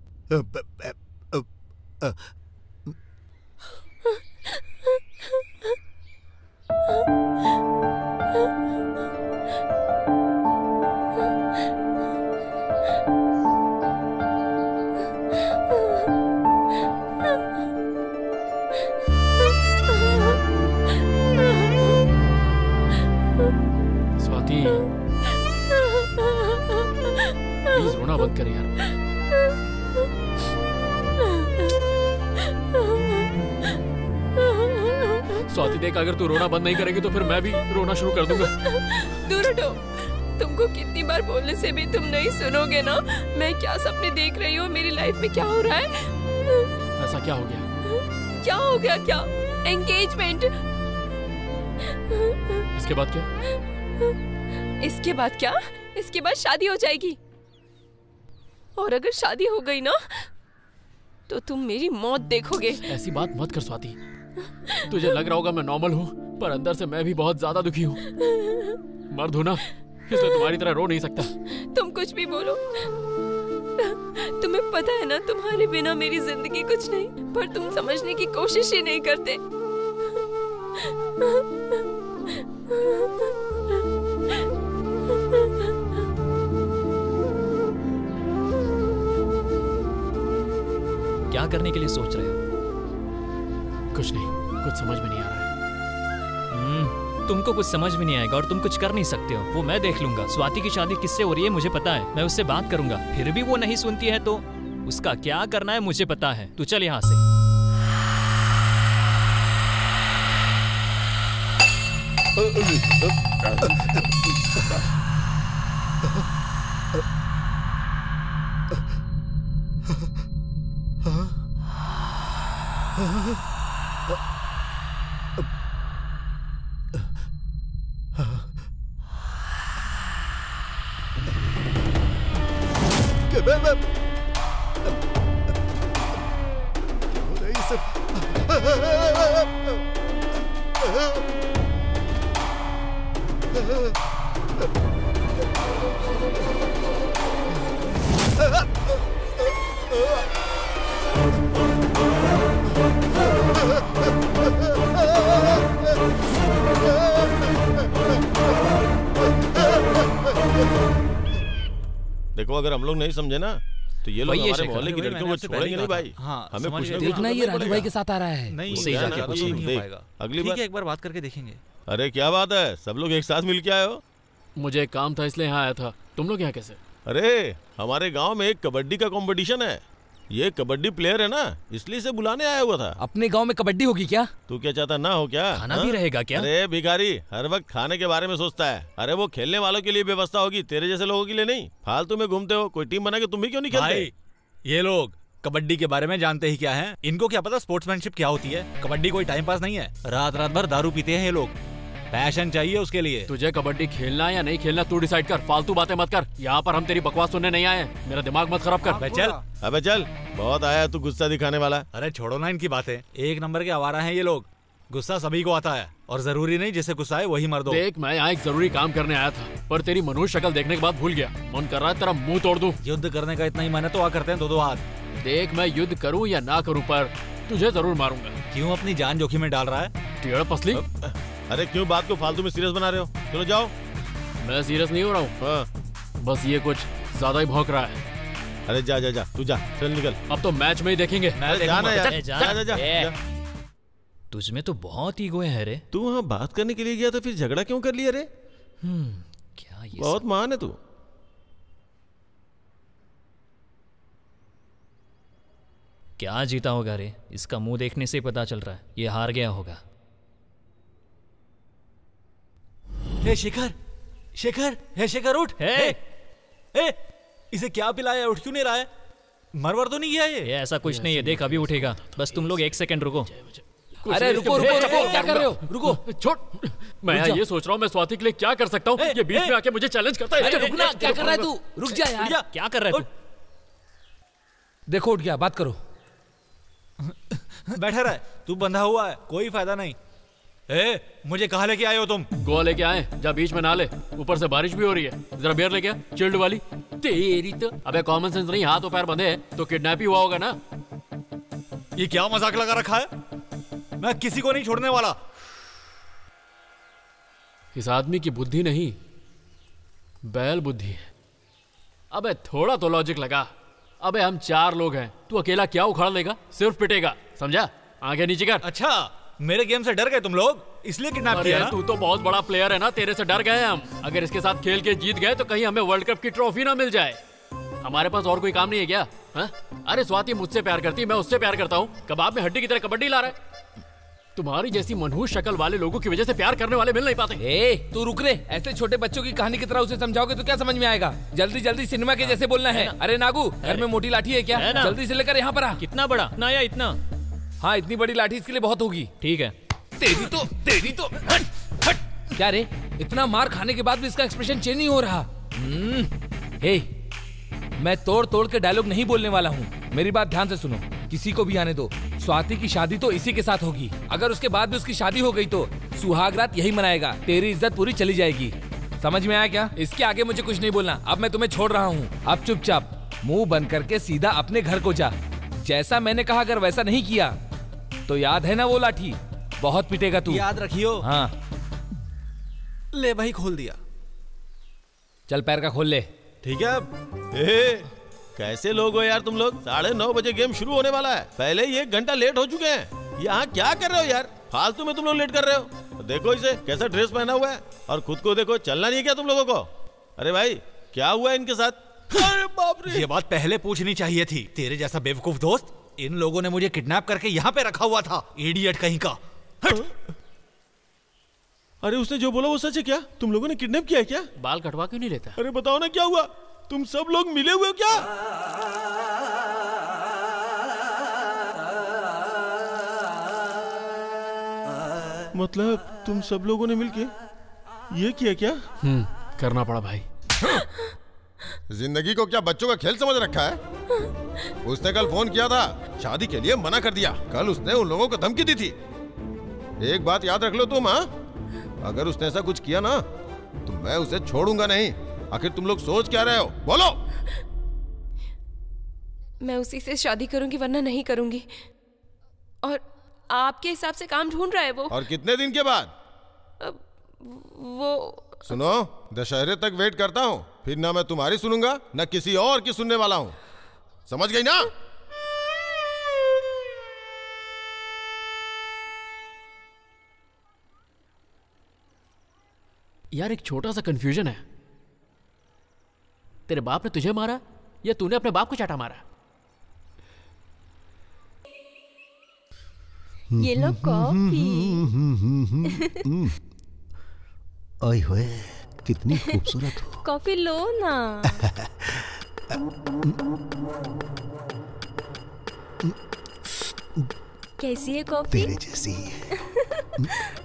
स्वाति, प्लीज रोना बंद कर यार। स्वाति देख, अगर तू रोना बंद नहीं करेगी तो फिर मैं भी रोना शुरू कर दूंगा। दूर हटो। तुमको कितनी बार बोलने से भी तुम नहीं सुनोगे ना। मैं क्या सपने देख रही हूँ, मेरी लाइफ में क्या हो रहा है। ऐसा क्या हो गया? क्या हो गया? क्या एंगेजमेंट? इसके बाद क्या? इसके बाद क्या? इसके बाद शादी हो जाएगी। और अगर शादी हो गई ना तो तुम मेरी मौत देखोगे। ऐसी बात मत कर स्वाति। तुझे लग रहा होगा मैं नॉर्मल हूँ, पर अंदर से मैं भी बहुत ज्यादा दुखी हूँ। मर्द हूँ ना, इसलिए तुम्हारी तरह रो नहीं सकता। तुम कुछ भी बोलो, तुम्हें पता है ना तुम्हारे बिना मेरी जिंदगी कुछ नहीं, पर तुम समझने की कोशिश ही नहीं करते। क्या करने के लिए सोच रहे हो? कुछ नहीं, कुछ समझ में नहीं आ रहा है। तुमको कुछ समझ में नहीं आएगा और तुम कुछ कर नहीं सकते हो, वो मैं देख लूंगा। स्वाति की शादी किससे हो रही है मुझे पता है, मैं उससे बात करूंगा। फिर भी वो नहीं सुनती है तो उसका क्या करना है मुझे पता है। तू चल यहाँ से। देखो, अगर हम लोग नहीं समझे ना तो ये लोग हमारे मोहल्ले की लड़कियों को छोड़ेंगे नहीं भाई। हाँ, हमें कुछ देखना, ये राजू भाई के साथ आ रहा है। नहीं, सही यार, जाके कुछ पूछ, नहीं हो देख, पाएगा। अगली ठीक बार है, एक बार बात करके देखेंगे। अरे क्या बात है, सब लोग एक साथ मिल के आए हो। मुझे एक काम था इसलिए यहाँ आया था। तुम लोग यहाँ कैसे? अरे हमारे गांव में एक कबड्डी का कंपटीशन है। ये कबड्डी प्लेयर है ना, इसलिए से बुलाने आया हुआ था। अपने गांव में कबड्डी होगी क्या? तू क्या चाहता ना हो क्या? खाना भी रहेगा क्या? अरे भिखारी हर वक्त खाने के बारे में सोचता है। अरे वो खेलने वालों के लिए व्यवस्था होगी, तेरे जैसे लोगों के लिए नहीं। फालतू में घूमते हो, कोई टीम बना के तुम भी क्यों नहीं खेलते? भाई, ये लोग कबड्डी के बारे में जानते ही क्या है? इनको क्या पता स्पोर्ट्समैनशिप क्या होती है? कबड्डी कोई टाइम पास नहीं है। रात रात भर दारू पीते हैं ये लोग। पैशन चाहिए उसके लिए। तुझे कबड्डी खेलना या नहीं खेलना तू डिसाइड कर, फालतू बातें मत कर। यहाँ पर हम तेरी बकवास सुनने नहीं आए, मेरा दिमाग मत खराब कर। चल, अबे चल, बहुत आया तू गुस्सा दिखाने वाला। अरे छोड़ो ना इनकी बातें, एक नंबर के आवारा हैं ये लोग। गुस्सा सभी को आता है और जरूरी नहीं जिसे गुस्सा है वही मर्द हो। देख, मैं यहाँ एक जरूरी काम करने आया था, पर तेरी मनुष्य शक्ल देखने के बाद भूल गया। मन कर रहा है तेरा मुंह तोड़ दूं। युद्ध करने का इतना ही मन है तो आ करते हैं दो हाथ। देख, मैं युद्ध करूं या ना करूं, पर तुझे जरूर मारूंगा। क्यों अपनी जान जोखिम में डाल रहा है? टेढ़ पसली। अरे क्यों बात को फालतू में सीरियस बना रहे हो? चलो जाओ। मैं सीरियस नहीं हो रहा हूँ, बस ये कुछ ज्यादा ही भौंक रहा है। अरे जा जा जा, तू जा, चल निकल। अब तो मैच में ही देखेंगे। जाना यार, जा जा। तुझमें तो बहुत ईगो है रे। तू वहाँ बात करने के लिए गया था, फिर झगड़ा क्यों कर लिया रे? क्या ये बहुत महान है तू। क्या जीता होगा रे? इसका मुंह देखने से ही पता चल रहा है ये हार गया होगा। हे शेखर, शेखर, हे शेखर उठ। हे, इसे क्या पिलाया है? उठ क्यों नहीं रहा है? मरवर तो नहीं गया ये? ऐसा कुछ नहीं है, देख अभी उठेगा। बस तुम लोग 1 सेकंड रुको। अरे रुको रुको रुको, क्या कर रहे हो? रुको, छोड़। मैं ये सोच रहा हूँ मैं स्वाति के लिए क्या कर सकता हूँ। ये बीच में आके मुझे चैलेंज करता है। रुकना, क्या कर रहा है तू? रुक जा यार। क्या कर रहा है तू? देखो उठ गया, बात करो। बैठा रहा, तू बंधा हुआ है, कोई फायदा नहीं। मुझे कहाँ लेके आए हो तुम? गोवा लेके आए, जा बीच में नहा ले। ऊपर से बारिश भी हो रही है, जरा बियर लेके आ, चिल्ड वाली। तेरी तो अबे कॉमन सेंस नहीं, हाथ और पैर बंधे हैं तो किडनैप ही हुआ होगा ना। ये क्या मजाक लगा रखा है? मैं किसी को नहीं छोड़ने वाला। इस आदमी की बुद्धि नहीं, बैल बुद्धि है। अबे थोड़ा तो लॉजिक लगा। अबे हम 4 लोग हैं, तू अकेला क्या उखाड़ लेगा? सिर्फ पिटेगा, समझा? आगे नीचे कर। अच्छा, मेरे गेम से डर गए तुम लोग, इसलिए किडनैप किया ना? तू तो बहुत बड़ा प्लेयर है ना, तेरे से डर गए हम। अगर इसके साथ खेल के जीत गए तो कहीं हमें वर्ल्ड कप की ट्रॉफी ना मिल जाए। हमारे पास और कोई काम नहीं है क्या? हा? अरे स्वाति मुझसे प्यार करती, मैं उससे प्यार करता हूँ। कबाब में हड्डी की तरह कबड्डी ला रहा है। तुम्हारी जैसी मनहूस शक्ल वाले लोगों की वजह से प्यार करने वाले मिल नहीं पाते। तू रुक रे, ऐसे छोटे बच्चों की कहानी की तरह उसे समझाओगे तो क्या समझ में आएगा? जल्दी जल्दी सिनेमा के जैसे बोलना है। अरे नागू, घर में मोटी लाठी है क्या? जल्दी से लेकर यहाँ पर आ। कितना बड़ा? ना या इतना? हाँ, इतनी बड़ी लाठी इसके लिए बहुत होगी। ठीक है। तेरी तो हट हट। क्या रे, इतना मार खाने के बाद भी इसका एक्सप्रेशन चेंज नहीं हो रहा। मैं तोड़ तोड़ के डायलॉग नहीं बोलने वाला हूँ, मेरी बात ध्यान से सुनो। किसी को भी आने दो, स्वाति की शादी तो इसी के साथ होगी। अगर उसके बाद भी उसकी शादी हो गई तो सुहागरात यही मनाएगा। तेरी इज्जत पूरी चली जाएगी, समझ में आया क्या? इसके आगे मुझे कुछ नहीं बोलना। अब मैं तुम्हें छोड़ रहा हूँ। अब चुपचाप मुंह बंद करके सीधा अपने घर को जा। जैसा मैंने कहा, अगर वैसा नहीं किया तो याद है ना वो लाठी, बहुत पिटेगा तू, याद रखियो। हाँ ले भाई, खोल दिया। चल पैर का खोल ले। ठीक है। कैसे लोग हो यार तुम लोग? 9:30 बजे गेम शुरू होने वाला है, पहले ही 1 घंटा लेट हो चुके हैं। यहाँ क्या कर रहे हो यार? फालतू में तुम लोग लेट कर रहे हो। देखो इसे कैसा ड्रेस पहना हुआ है, और खुद को देखो। चलना नहीं है क्या तुम लोगों को? अरे भाई क्या हुआ है इनके साथ? अरे बाप रे, ये बात पहले पूछनी चाहिए थी। तेरे जैसा बेवकूफ दोस्त, इन लोगों ने मुझे किडनैप करके यहाँ पे रखा हुआ था। इडियट कहीं का। अरे उसने जो बोला वो सच है क्या? तुम लोगों ने किडनैप किया है क्या? बाल कटवा क्यों नहीं लेता? अरे बताओ ना क्या हुआ? तुम सब लोग मिले हुए हो क्या? मतलब तुम सब लोगों ने मिलके ये किया क्या? करना पड़ा भाई। जिंदगी को क्या बच्चों का खेल समझ रखा है? उसने कल फोन किया था, शादी के लिए मना कर दिया। कल उसने उन लोगों को धमकी दी थी। एक बात याद रख लो तुम, हाँ? अगर उसने ऐसा कुछ किया ना तो मैं उसे छोड़ूंगा नहीं। आखिर तुम लोग सोच क्या रहे हो? बोलो। मैं उसी से शादी करूंगी वरना नहीं करूंगी। और आपके हिसाब से काम ढूंढ रहा है वो। और कितने दिन के बाद? वो सुनो, दशहरे तक वेट करता हूँ, फिर ना मैं तुम्हारी सुनूंगा ना किसी और की सुनने वाला हूँ। समझ गई ना? यार एक छोटा सा कंफ्यूजन है। तेरे बाप ने तुझे मारा या तूने अपने बाप को चाटा मारा? ये लो कॉफी। ओए होए, कितनी खूबसूरत हो। कॉफी लो ना। कैसी है कॉफी? तेरे जैसी ही है।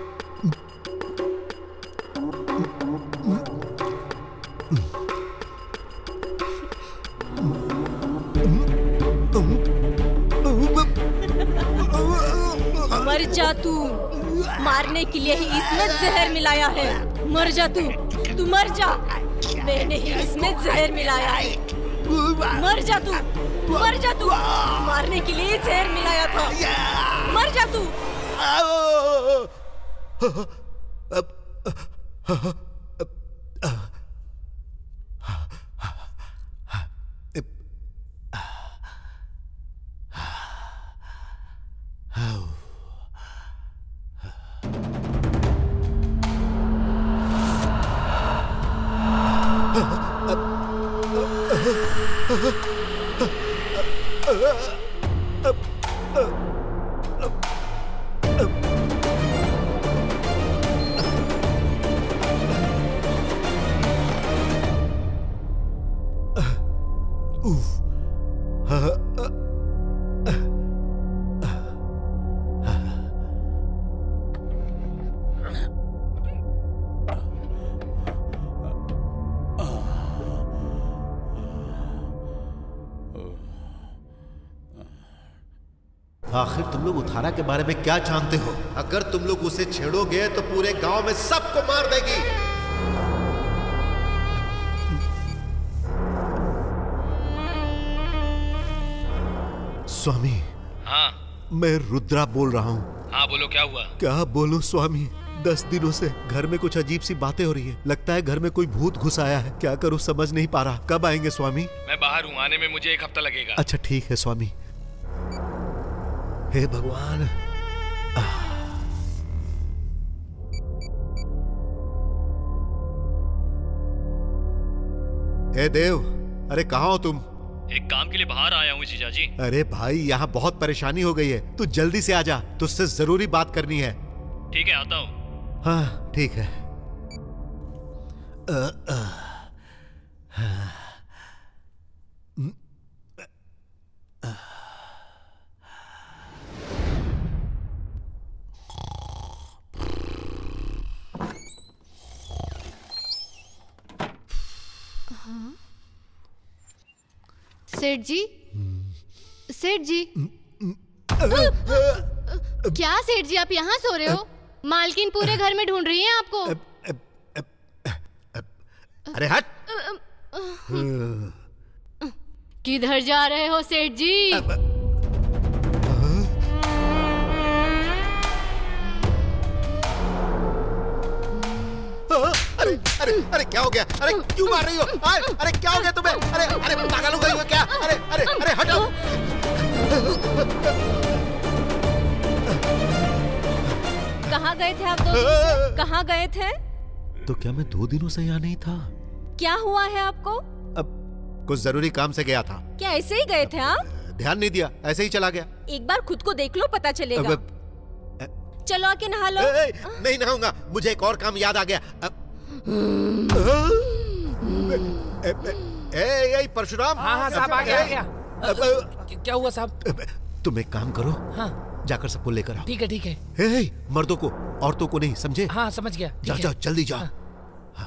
मर जा तू, मारने के लिए ही इसमें जहर मिलाया है। मर जा तू मर जा। मैंने ही इसमें जहर मिलाया है। मर जा तू, मर जा तू। मारने के लिए जहर मिलाया था। मर जा तू। आखिर तुम लोग उत्थाना के बारे में क्या जानते हो? अगर तुम लोग उसे छेड़ोगे तो पूरे गांव में सबको मार देगी। स्वामी। हाँ मैं रुद्रा बोल रहा हूँ। हाँ बोलो, क्या हुआ? क्या बोलूं स्वामी, 10 दिनों से घर में कुछ अजीब सी बातें हो रही है। लगता है घर में कोई भूत घुस आया है। क्या करूं समझ नहीं पा रहा। कब आएंगे स्वामी? मैं बाहर हूँ, आने में मुझे 1 हफ्ता लगेगा। अच्छा ठीक है स्वामी। हे भगवान। हे देव, अरे कहाँ हो तुम? एक काम के लिए बाहर आया हूँ जीजाजी। अरे भाई यहाँ बहुत परेशानी हो गई है, तू जल्दी से आ जा, तुझसे जरूरी बात करनी है। ठीक है, आता हूँ। हाँ ठीक है। सेठ जी, सेठ जी। क्या सेठ जी, आप यहाँ सो रहे हो? मालकिन पूरे घर में ढूंढ रही हैं आपको। अरे हट। किधर जा रहे हो सेठ जी? अरे अरे अरे क्या हो गया? अरे क्यों मार रही हो? अरे क्या हो गया तुम्हें? अरे अरे पागल हो गई हो क्या? अरे अरे अरे हटो। कहाँ गए थे आप 2 दिन से? कहाँ गए थे? तो क्या मैं 2 दिनों से यहाँ नहीं था? क्या हुआ है आपको? अब कुछ जरूरी काम से गया था। क्या ऐसे ही गए थे आप? ध्यान नहीं दिया, ऐसे ही चला गया। एक बार खुद को देख लो, पता चलेगा। चलो आके नहा लो। नहीं नहाऊंगा, मुझे एक और काम याद आ गया। परशुराम। हाँ साहब, आ गया। क्या हुआ साहब? तुम एक काम करो, हाँ जाकर सबको लेकर आओ। ठीक है ठीक है। मर्दों को, औरतों को नहीं, समझे? हाँ समझ गया। जाओ जाओ जल्दी जाओ। हाँ।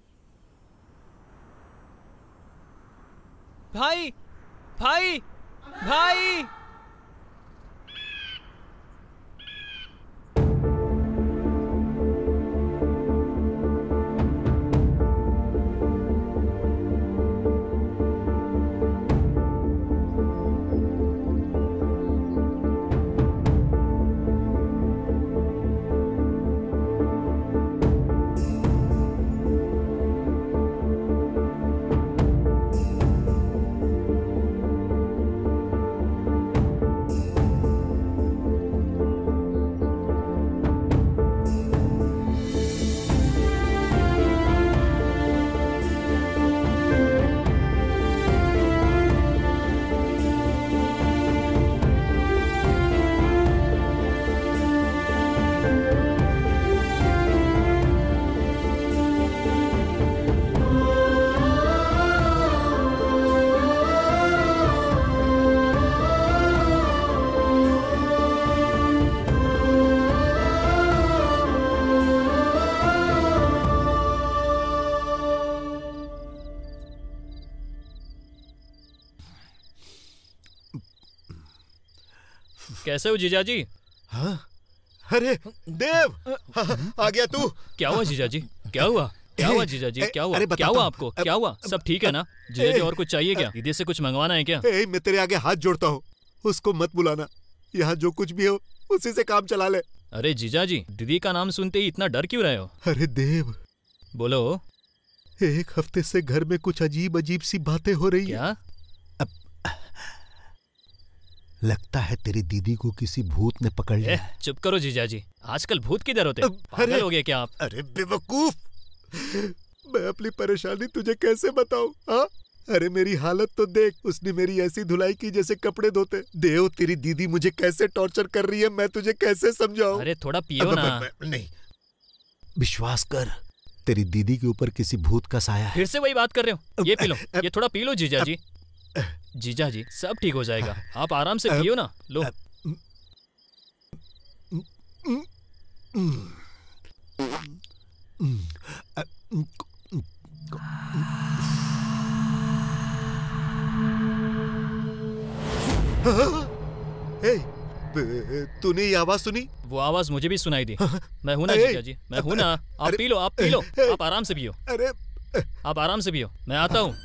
भाई भाई भाई। कैसे हो जीजाजी? हाँ? अरे देव, आ गया तू। क्या हुआ जीजाजी? क्या हुआ? क्या हुआ जीजाजी? क्या हुआ? क्या हुआ आपको? क्या हुआ? सब ठीक है ना जीजाजी? और कुछ चाहिए क्या? दीदी से कुछ मंगवाना है क्या? मैं तेरे आगे हाथ जोड़ता हूँ, उसको मत बुलाना। यहाँ जो कुछ भी हो उसी से काम चला ले। अरे जीजाजी, दीदी का नाम सुनते ही इतना डर क्यों रहे हो? अरे देव, बोलो। 1 हफ्ते से घर में कुछ अजीब अजीब सी बातें हो रही क्या? लगता है तेरी दीदी को किसी भूत ने पकड़ लिया। चुप करो जीजाजी, आजकल भूत किधर होते? पागल हो गए क्या आप? अरे बेवकूफ, मैं अपनी परेशानी तुझे कैसे बताऊं? हाँ, अरे मेरी हालत तो देख, उसने मेरी ऐसी धुलाई की जैसे कपड़े धोते। देव, तेरी दीदी मुझे कैसे टॉर्चर कर रही है, मैं तुझे कैसे समझाऊं? अरे थोड़ा पियो ना। नहीं, विश्वास कर, तेरी दीदी के ऊपर किसी भूत का साया है। फिर से वही बात कर रहे हो? ये पी लो, ये थोड़ा पी लो जीजा जी। जीजा जी, सब ठीक हो जाएगा, आप आराम से पियो ना। लो। तूने ये आवाज सुनी? वो आवाज मुझे भी सुनाई दी। मैं हूं ना जीजा जी, मैं हूं ना। आप पी लो, आप पी लो, आप आराम से पियो। अरे आप आराम से पियो, मैं आता हूं।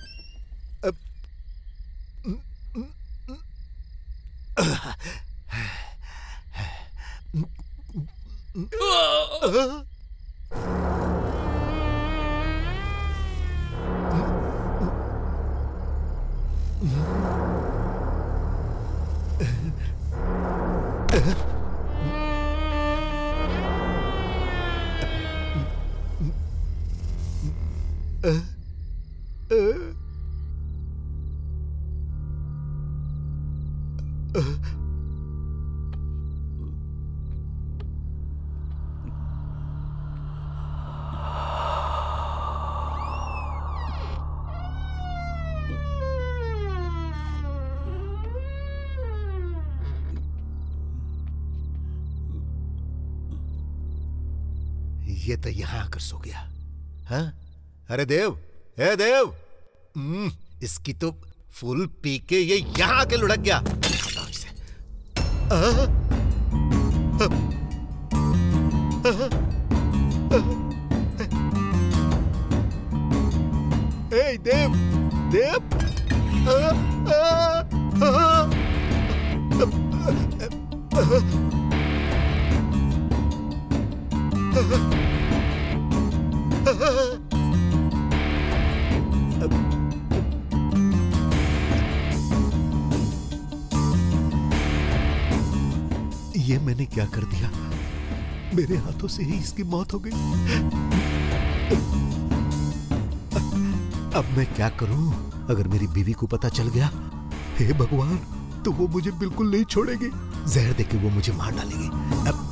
ये तो यहां आकर सो गया। हाँ? अरे देव, ए देव, इसकी तो फुल पी के ये यहां आके लुढ़क गया। ए देव, देव, ये मैंने क्या कर दिया? मेरे हाथों से ही इसकी मौत हो गई। अब मैं क्या करूं? अगर मेरी बीवी को पता चल गया, हे भगवान, तो वो मुझे बिल्कुल नहीं छोड़ेगी। जहर देके वो मुझे मार डालेगी।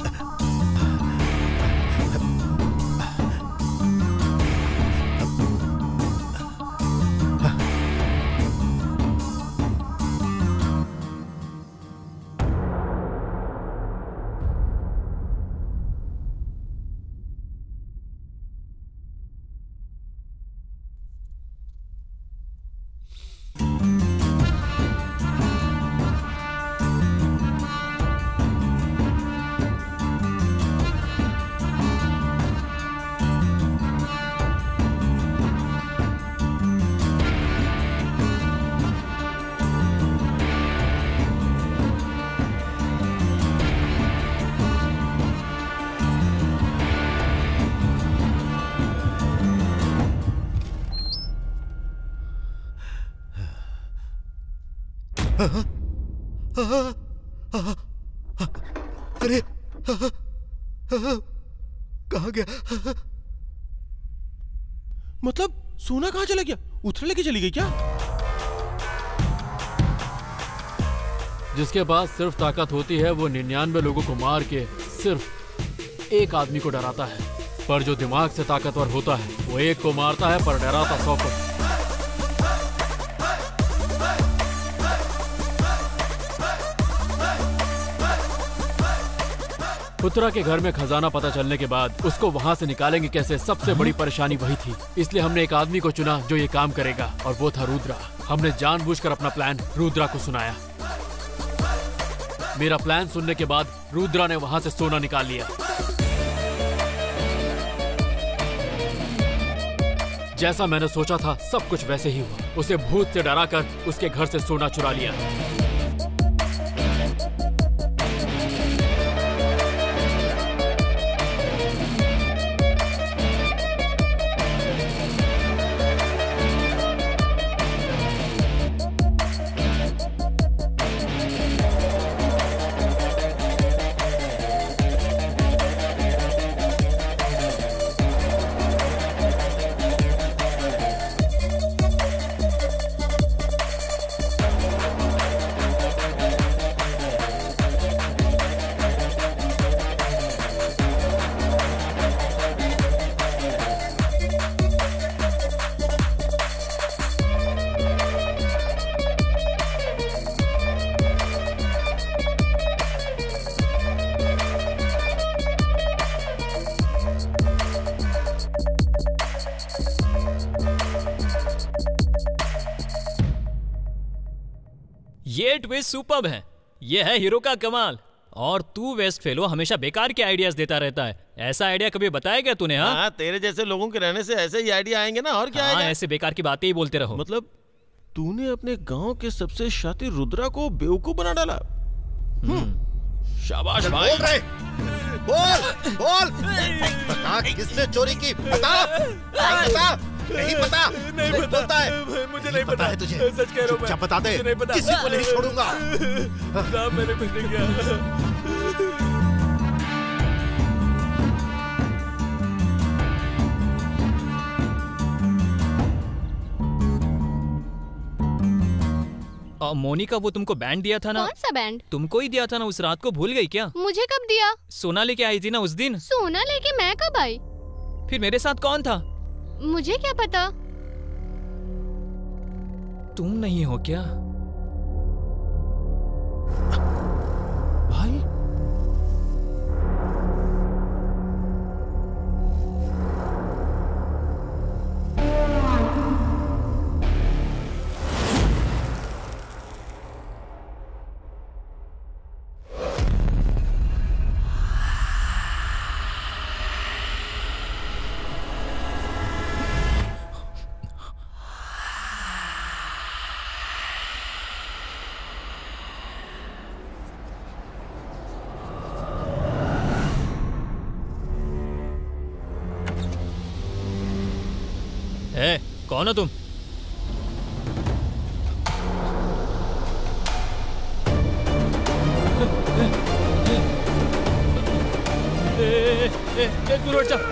अरे कहाँ गया? मतलब सोना कहाँ चला गया? उथर लेके चली गई क्या? जिसके पास सिर्फ ताकत होती है वो 99 लोगों को मार के सिर्फ एक आदमी को डराता है, पर जो दिमाग से ताकतवर होता है वो एक को मारता है पर डराता 100 को। पुत्रा के घर में खजाना पता चलने के बाद उसको वहाँ से निकालेंगे कैसे, सबसे बड़ी परेशानी वही थी। इसलिए हमने एक आदमी को चुना जो ये काम करेगा, और वो था रुद्रा। हमने जानबूझकर अपना प्लान रुद्रा को सुनाया। मेरा प्लान सुनने के बाद रुद्रा ने वहाँ से सोना निकाल लिया। जैसा मैंने सोचा था सब कुछ वैसे ही हुआ। उसे भूत से डराकर उसके घर से सोना चुरा लिया। ये ट्विस्ट सुपर्ब है। ये है हीरो का कमाल। और तू वेस्ट फेलो हमेशा बेकार के आइडियाज देता रहता है। ऐसा आइडिया कभी बताया क्या तूने? हाँ, तेरे जैसे लोगों के रहने से ऐसे ही आइडिया आएंगे ना, और क्या आएगा? ऐसे बेकार की बातें ही बोलते रहो। मतलब तूने अपने गांव के सबसे शातिर रुद्रा को बेवकूफ बना डाला। शाबाश भाई। बोल बता, किसने चोरी की? बता नहीं पता? नहीं पता है? मुझे नहीं पता है तुझे? सच कह रहा हूँ मैं। क्या बता दे, किसी को नहीं छोड़ूंगा। मैंने कुछ नहीं किया। मोनिका, वो तुमको बैंड दिया था ना? कौन सा बैंड? तुमको ही दिया था ना, उस रात को भूल गई क्या? मुझे कब दिया? सोना लेके आई थी ना उस दिन। सोना लेके मैं कब आई? फिर मेरे साथ कौन था? मुझे क्या पता। तुम नहीं हो क्या? भाई कौन हो तुम? एक मिनट जा।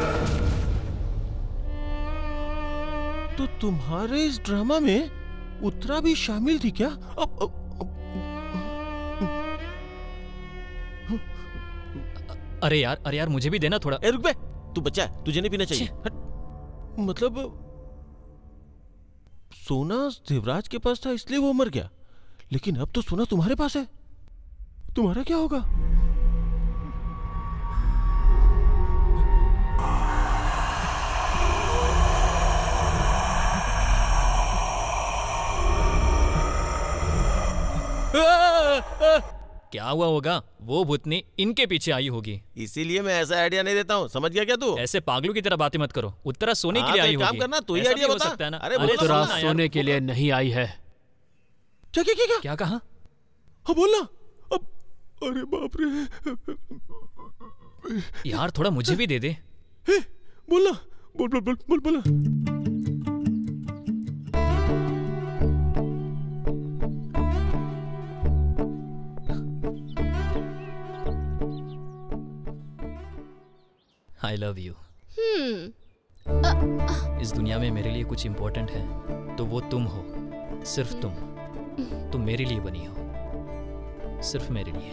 तो तुम्हारे इस ड्रामा में उत्तरा भी शामिल थी क्या? अरे यार मुझे भी देना थोड़ा। रुक बे, तू बच्चा है, तुझे नहीं पीना चाहिए। मतलब सोना देवराज के पास था इसलिए वो मर गया, लेकिन अब तो सोना तुम्हारे पास है, तुम्हारा क्या होगा? क्या हुआ होगा? वो भूतनी इनके पीछे आई होगी, इसीलिए मैं ऐसा आइडिया नहीं देता हूँ। समझ गया क्या तू? ऐसे पागलों की तरह बातें मत करो। उत्तरा सोने के लिए आई होगी। काम करना, तू ही आइडिया बता। सकता है ना? अरे उत्तरा सोने के लिए नहीं आई है। क्या क्या क्या क्या कहा? हाँ बोलना। अब अरे बाप रे यार, थोड़ा मुझे भी दे दे। बोलना, बोल बोल बोल बोल बोलना। I love you। इस दुनिया में मेरे लिए कुछ इम्पोर्टेंट है तो वो तुम हो, सिर्फ तुम मेरे लिए बनी हो, सिर्फ मेरे लिए।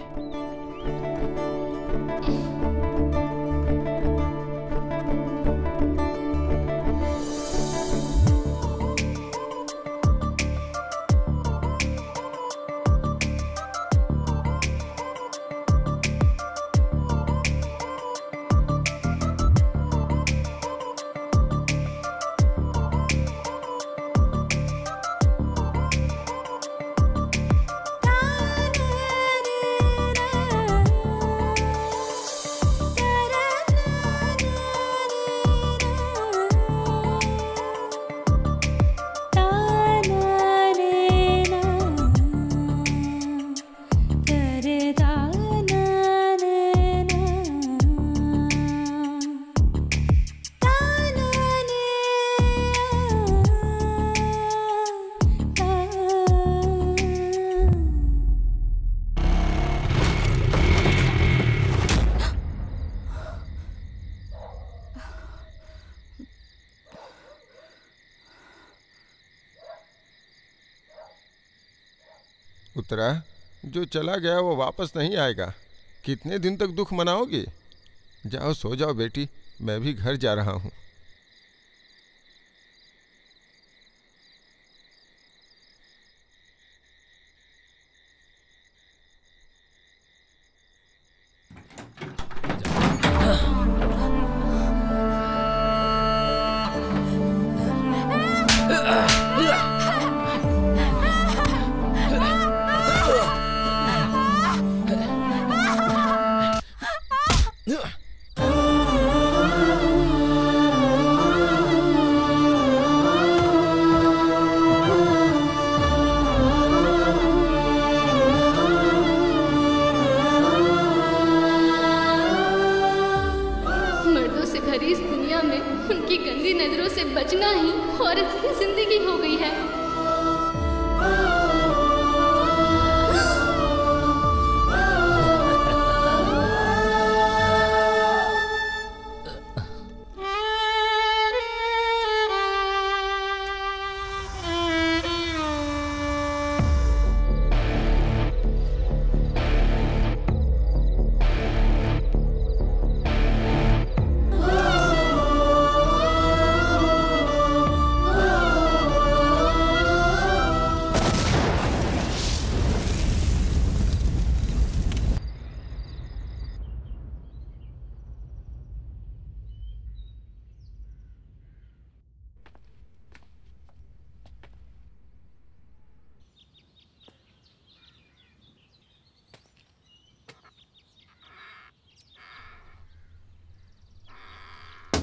उत्तरा, जो चला गया वो वापस नहीं आएगा। कितने दिन तक दुख मनाओगी? जाओ सो जाओ बेटी, मैं भी घर जा रहा हूँ।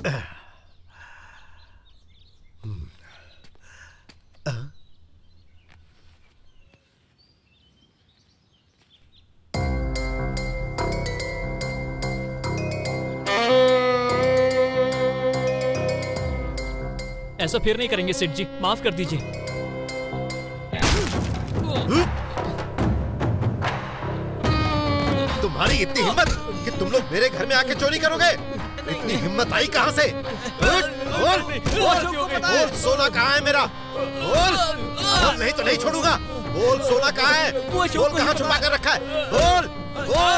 ऐसा फिर नहीं करेंगे सेठ जी, माफ कर दीजिए। तुम्हारी इतनी हिम्मत कि तुम लोग मेरे घर में आके चोरी करोगे? इतनी हिम्मत आई कहां से? बोल सोना कहाँ है मेरा? बोल नहीं तो नहीं छोड़ूंगा। बोल सोना कहाँ है? बोल कहाँ छुपा कर रखा है? बोल बोल।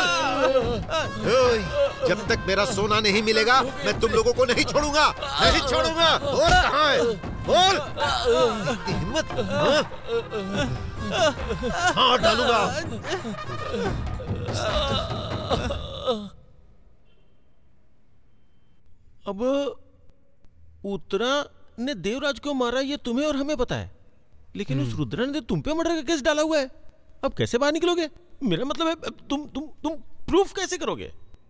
जब तक मेरा सोना नहीं मिलेगा मैं तुम लोगों को नहीं छोड़ूंगा, नहीं छोड़ूंगा। बोल कहाँ है? बोल। इतनी हिम्मत? हाँ डालूंगा। अब उत्तरा ने देवराज को मारा ये तुम्हें और हमें पता है, लेकिन उस रुद्रा ने तुम पे मर्डर का केस डाला हुआ है। अब कैसे बाहर निकलोगे? मेरा मतलब है तुम प्रूफ कैसे करोगे?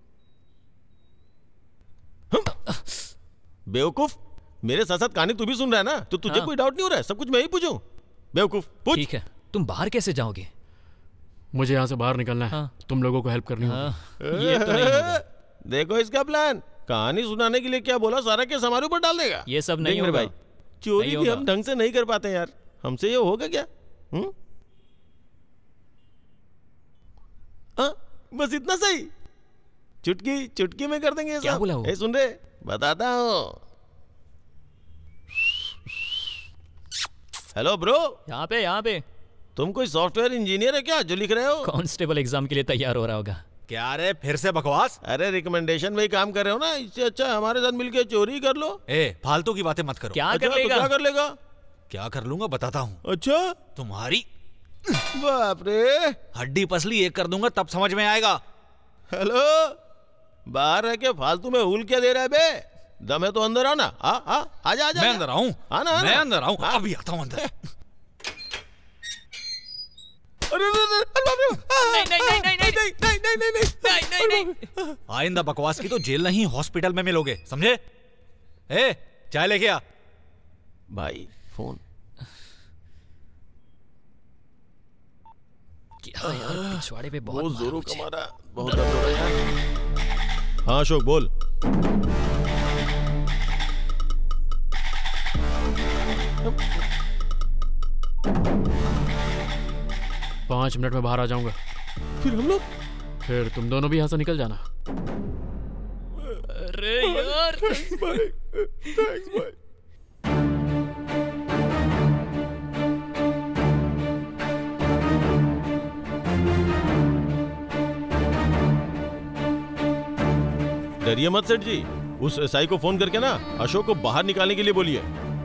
बेवकूफ, मेरे साथ साथ कहानी तू भी सुन रहा है ना, तो तुझे कोई डाउट नहीं हो रहा है? सब कुछ मैं ही पूछूं? बेवकूफ पूछ। ठीक है, तुम बाहर कैसे जाओगे? मुझे यहाँ से बाहर निकलना है। तुम लोगों को हेल्प करनी होगी। ये तो नहीं होगा। देखो इसका प्लान, कहानी सुनाने के लिए क्या बोला, सारा केस हमारे ऊपर डाल देगा। ये सब नहीं होगा भाई, चोरी भी हम ढंग से नहीं कर पाते यार, हमसे ये होगा क्या? बस इतना सही, चुटकी चुटकी में कर देंगे। क्या बोला वो? सुन रहे, बताता हूँ। हेलो ब्रो, यहाँ पे तुम कोई सॉफ्टवेयर इंजीनियर है क्या जो लिख रहे हो? कांस्टेबल एग्जाम के लिए तैयार हो रहा होगा। क्या रे फिर से बकवास? अरे रिकमेंडेशन में ही काम कर रहे हो ना, इससे अच्छा हमारे साथ मिलके चोरी कर लो। फालतू की बातें मत करो। क्या अच्छा, कर लेगा? तो क्या कर लेगा? क्या कर लूंगा बताता हूँ। अच्छा, तुम्हारी बाप रे, हड्डी पसली एक कर दूंगा तब समझ में आएगा। हेलो, बाहर रह के फालतू में हुल क्या दे रहा है बे? दम है तो अंदर आओ ना। आजा आजा। मैं अंदर आऊं? मैं अंदर आऊं? अभी आता हूं अंदर। नहीं। आइंदा बकवास की तो जेल नहीं हॉस्पिटल में मिलोगे, समझे? चाय लेके आ। भाई फोन क्या यार, पिछवाड़े पे बहुत जोरों का मारा, बहुत दर्द हो रहा है यार। हाँ अशोक बोल। पाँच मिनट में बाहर आ जाऊंगा। फिर हम लोग? फिर तुम दोनों भी यहाँ से निकल जाना। अरे यार, थैंक्स भाई। डरिए मत सेठ जी, उस एसआई को फोन करके ना अशोक को बाहर निकालने के लिए बोलिए।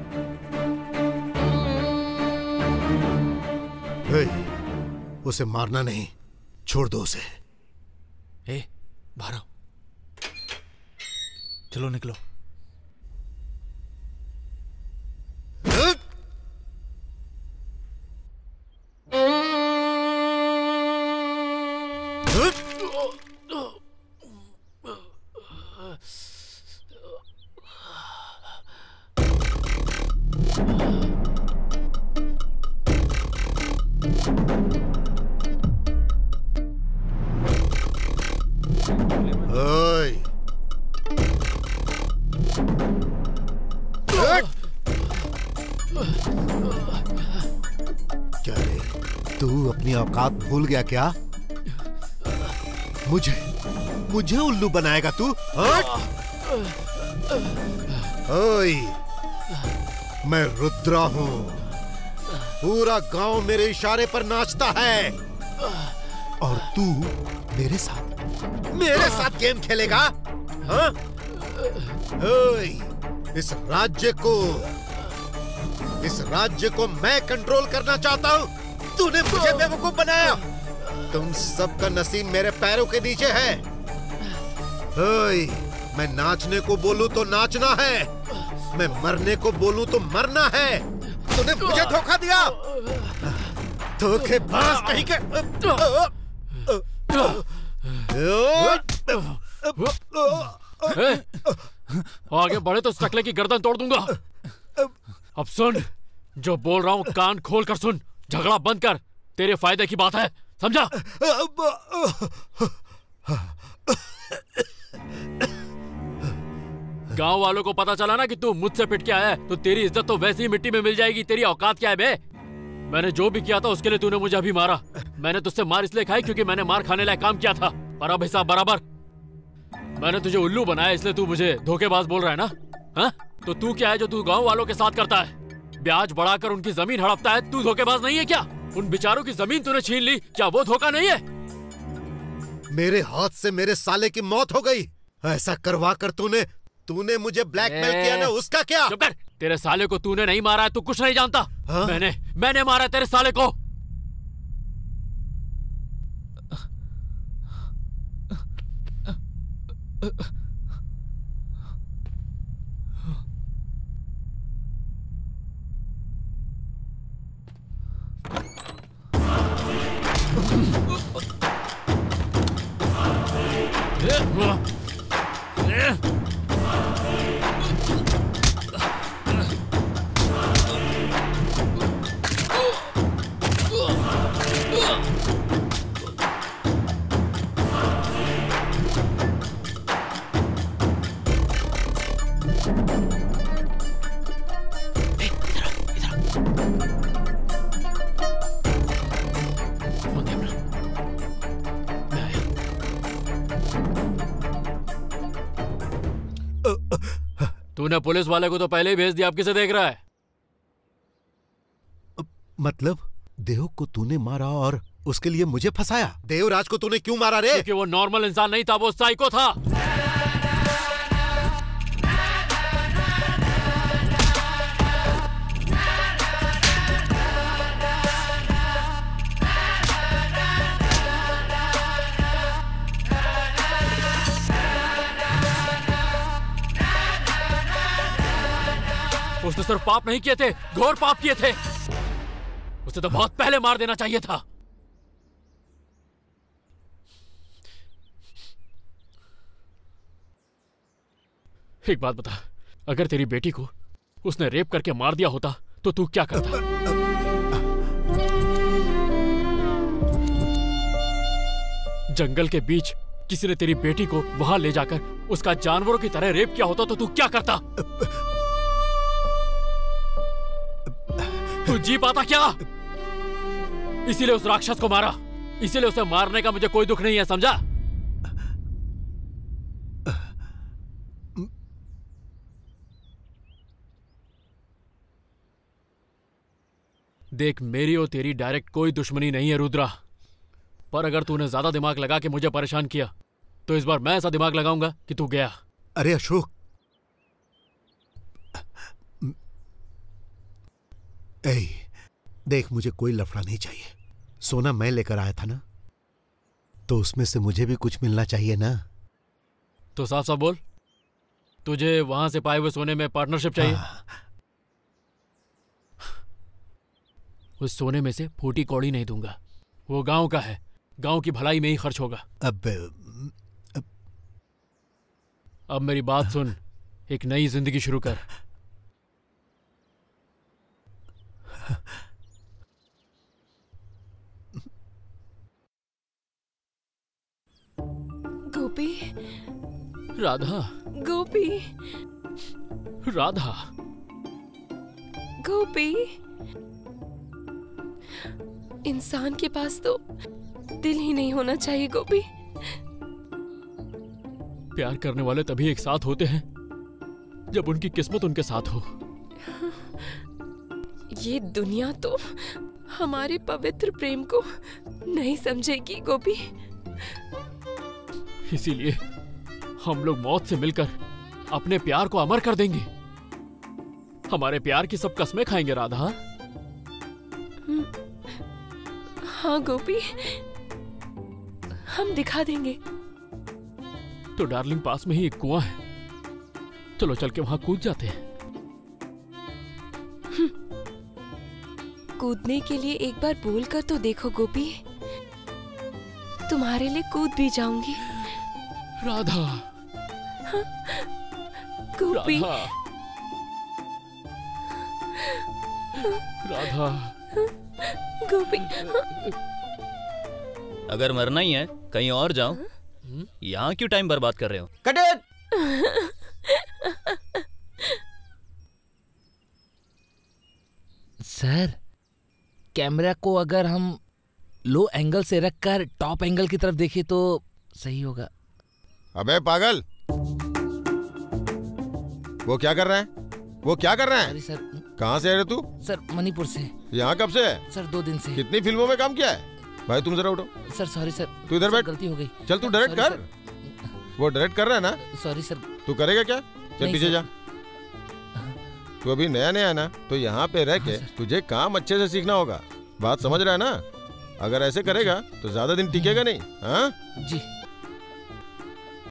उसे मारना नहीं, छोड़ दो उसे। बाहर आओ, चलो निकलो। क्या रे, तू अपनी औकात भूल गया क्या? मुझे उल्लू बनाएगा तू? ओए, मैं रुद्रा हूं, पूरा गांव मेरे इशारे पर नाचता है, और तू मेरे साथ गेम खेलेगा? हाँ? ओए, इस राज्य को मैं कंट्रोल करना चाहता हूँ। तूने मुझे बेवकूफ बनाया। तुम सबका नसीब मेरे पैरों के नीचे है। ओए, मैं नाचने को बोलूं तो नाचना है, मैं मरने को बोलूं तो मरना है। तूने मुझे धोखा दिया, धोखेबाज कहीं के। आगे बढ़े तो टकले की गर्दन तोड़ दूंगा। अब सुन, जो बोल रहा हूँ कान खोल कर सुन। झगड़ा बंद कर, तेरे फायदे की बात है, समझा? गांव वालों को पता चला ना कि तू मुझसे पिट के आया है तो तेरी इज्जत तो वैसे ही मिट्टी में मिल जाएगी। तेरी औकात क्या है बे? मैंने जो भी किया था उसके लिए तूने मुझे अभी मारा। मैंने तुझसे मार इसलिए खाई क्योंकि मैंने मार खाने लायक काम किया था, पर अब हिसाब बराबर। मैंने तुझे उल्लू बनाया इसलिए तू मुझे धोखेबाज बोल रहा है ना? हाँ? तो तू क्या है जो तू गांव वालों के साथ करता है? ब्याज बढ़ाकर उनकी जमीन हड़पता है। तू धोखेबाज नहीं है क्या? उन बेचारों की जमीन तूने छीन ली, क्या वो धोखा नहीं है? मेरे हाथ से मेरे साले की मौत हो गई। ऐसा करवा कर तूने मुझे ब्लैकमेल किया ना, उसका क्या? चुप कर। तेरे साले को तूने नहीं मारा है, तू कुछ नहीं जानता। हाँ? मैंने मारा है तेरे साले को। तूने पुलिस वाले को तो पहले ही भेज दिया, अब किसे देख रहा है? मतलब देव को तूने मारा और उसके लिए मुझे फंसाया? देवराज को तूने क्यों मारा रे? क्योंकि वो नॉर्मल इंसान नहीं था, वो साइको था। उसने सिर्फ पाप नहीं किए थे, घोर पाप किए थे। उसे तो बहुत पहले मार देना चाहिए था। एक बात बता, अगर तेरी बेटी को उसने रेप करके मार दिया होता तो तू क्या करता? जंगल के बीच किसी ने तेरी बेटी को वहां ले जाकर उसका जानवरों की तरह रेप किया होता तो तू क्या करता? तू जी पाता क्या? इसीलिए उस राक्षस को मारा, इसीलिए उसे मारने का मुझे कोई दुख नहीं है, समझा? देख, मेरी और तेरी डायरेक्ट कोई दुश्मनी नहीं है रुद्रा, पर अगर तूने ज्यादा दिमाग लगा के मुझे परेशान किया तो इस बार मैं ऐसा दिमाग लगाऊंगा कि तू गया। अरे अशोक, देख, मुझे कोई लफड़ा नहीं चाहिए। सोना मैं लेकर आया था ना, तो उसमें से मुझे भी कुछ मिलना चाहिए ना। तो साफ साफ बोल, तुझे वहां से पाए हुए सोने में पार्टनरशिप चाहिए? उस सोने में से फूटी कौड़ी नहीं दूंगा, वो गांव का है, गांव की भलाई में ही खर्च होगा। अब मेरी बात सुन, एक नई जिंदगी शुरू कर। गोपी, राधा, गोपी, राधा, गोपी। इंसान के पास तो दिल ही नहीं होना चाहिए गोपी। प्यार करने वाले तभी एक साथ होते हैं जब उनकी किस्मत उनके साथ हो। ये दुनिया तो हमारे पवित्र प्रेम को नहीं समझेगी गोपी। इसीलिए हम लोग मौत से मिलकर अपने प्यार को अमर कर देंगे। हमारे प्यार की सब कसमें खाएंगे राधा। हाँ गोपी, हम दिखा देंगे। तो डार्लिंग, पास में ही एक कुआं है, चलो चल के वहां कूद जाते हैं। कूदने के लिए एक बार बोल कर तो देखो गोपी, तुम्हारे लिए कूद भी जाऊंगी। राधा, हाँ? गोपी। राधा। गोपी। अगर मरना ही है कहीं और जाओ, यहाँ क्यों टाइम बर्बाद कर रहे हो? Cut it. सर, कैमरा को अगर हम लो एंगल से रखकर टॉप एंगल की तरफ देखें तो सही होगा। अबे पागल, वो क्या कर रहा है? वो क्या कर रहा है? सर, कहाँ से है रे तू? सर मणिपुर से। यहाँ कब से है? सर 2 दिन से। कितनी फिल्मों में काम किया है? भाई तुम जरा उठो। Sir sorry sir. तू इधर बैठ। गलती हो गई। चल तू डायरेक्ट कर। वो डायरेक्ट कर रहा है ना? Sorry sir. तू करेगा क्या? चल पीछे जा। तू अभी नया नया ना, तो यहाँ पे रह के तुझे काम अच्छे से सीखना होगा। बात समझ रहा है ना? अगर ऐसे करेगा तो ज्यादा दिन टिकेगा नहीं। हाँ जी।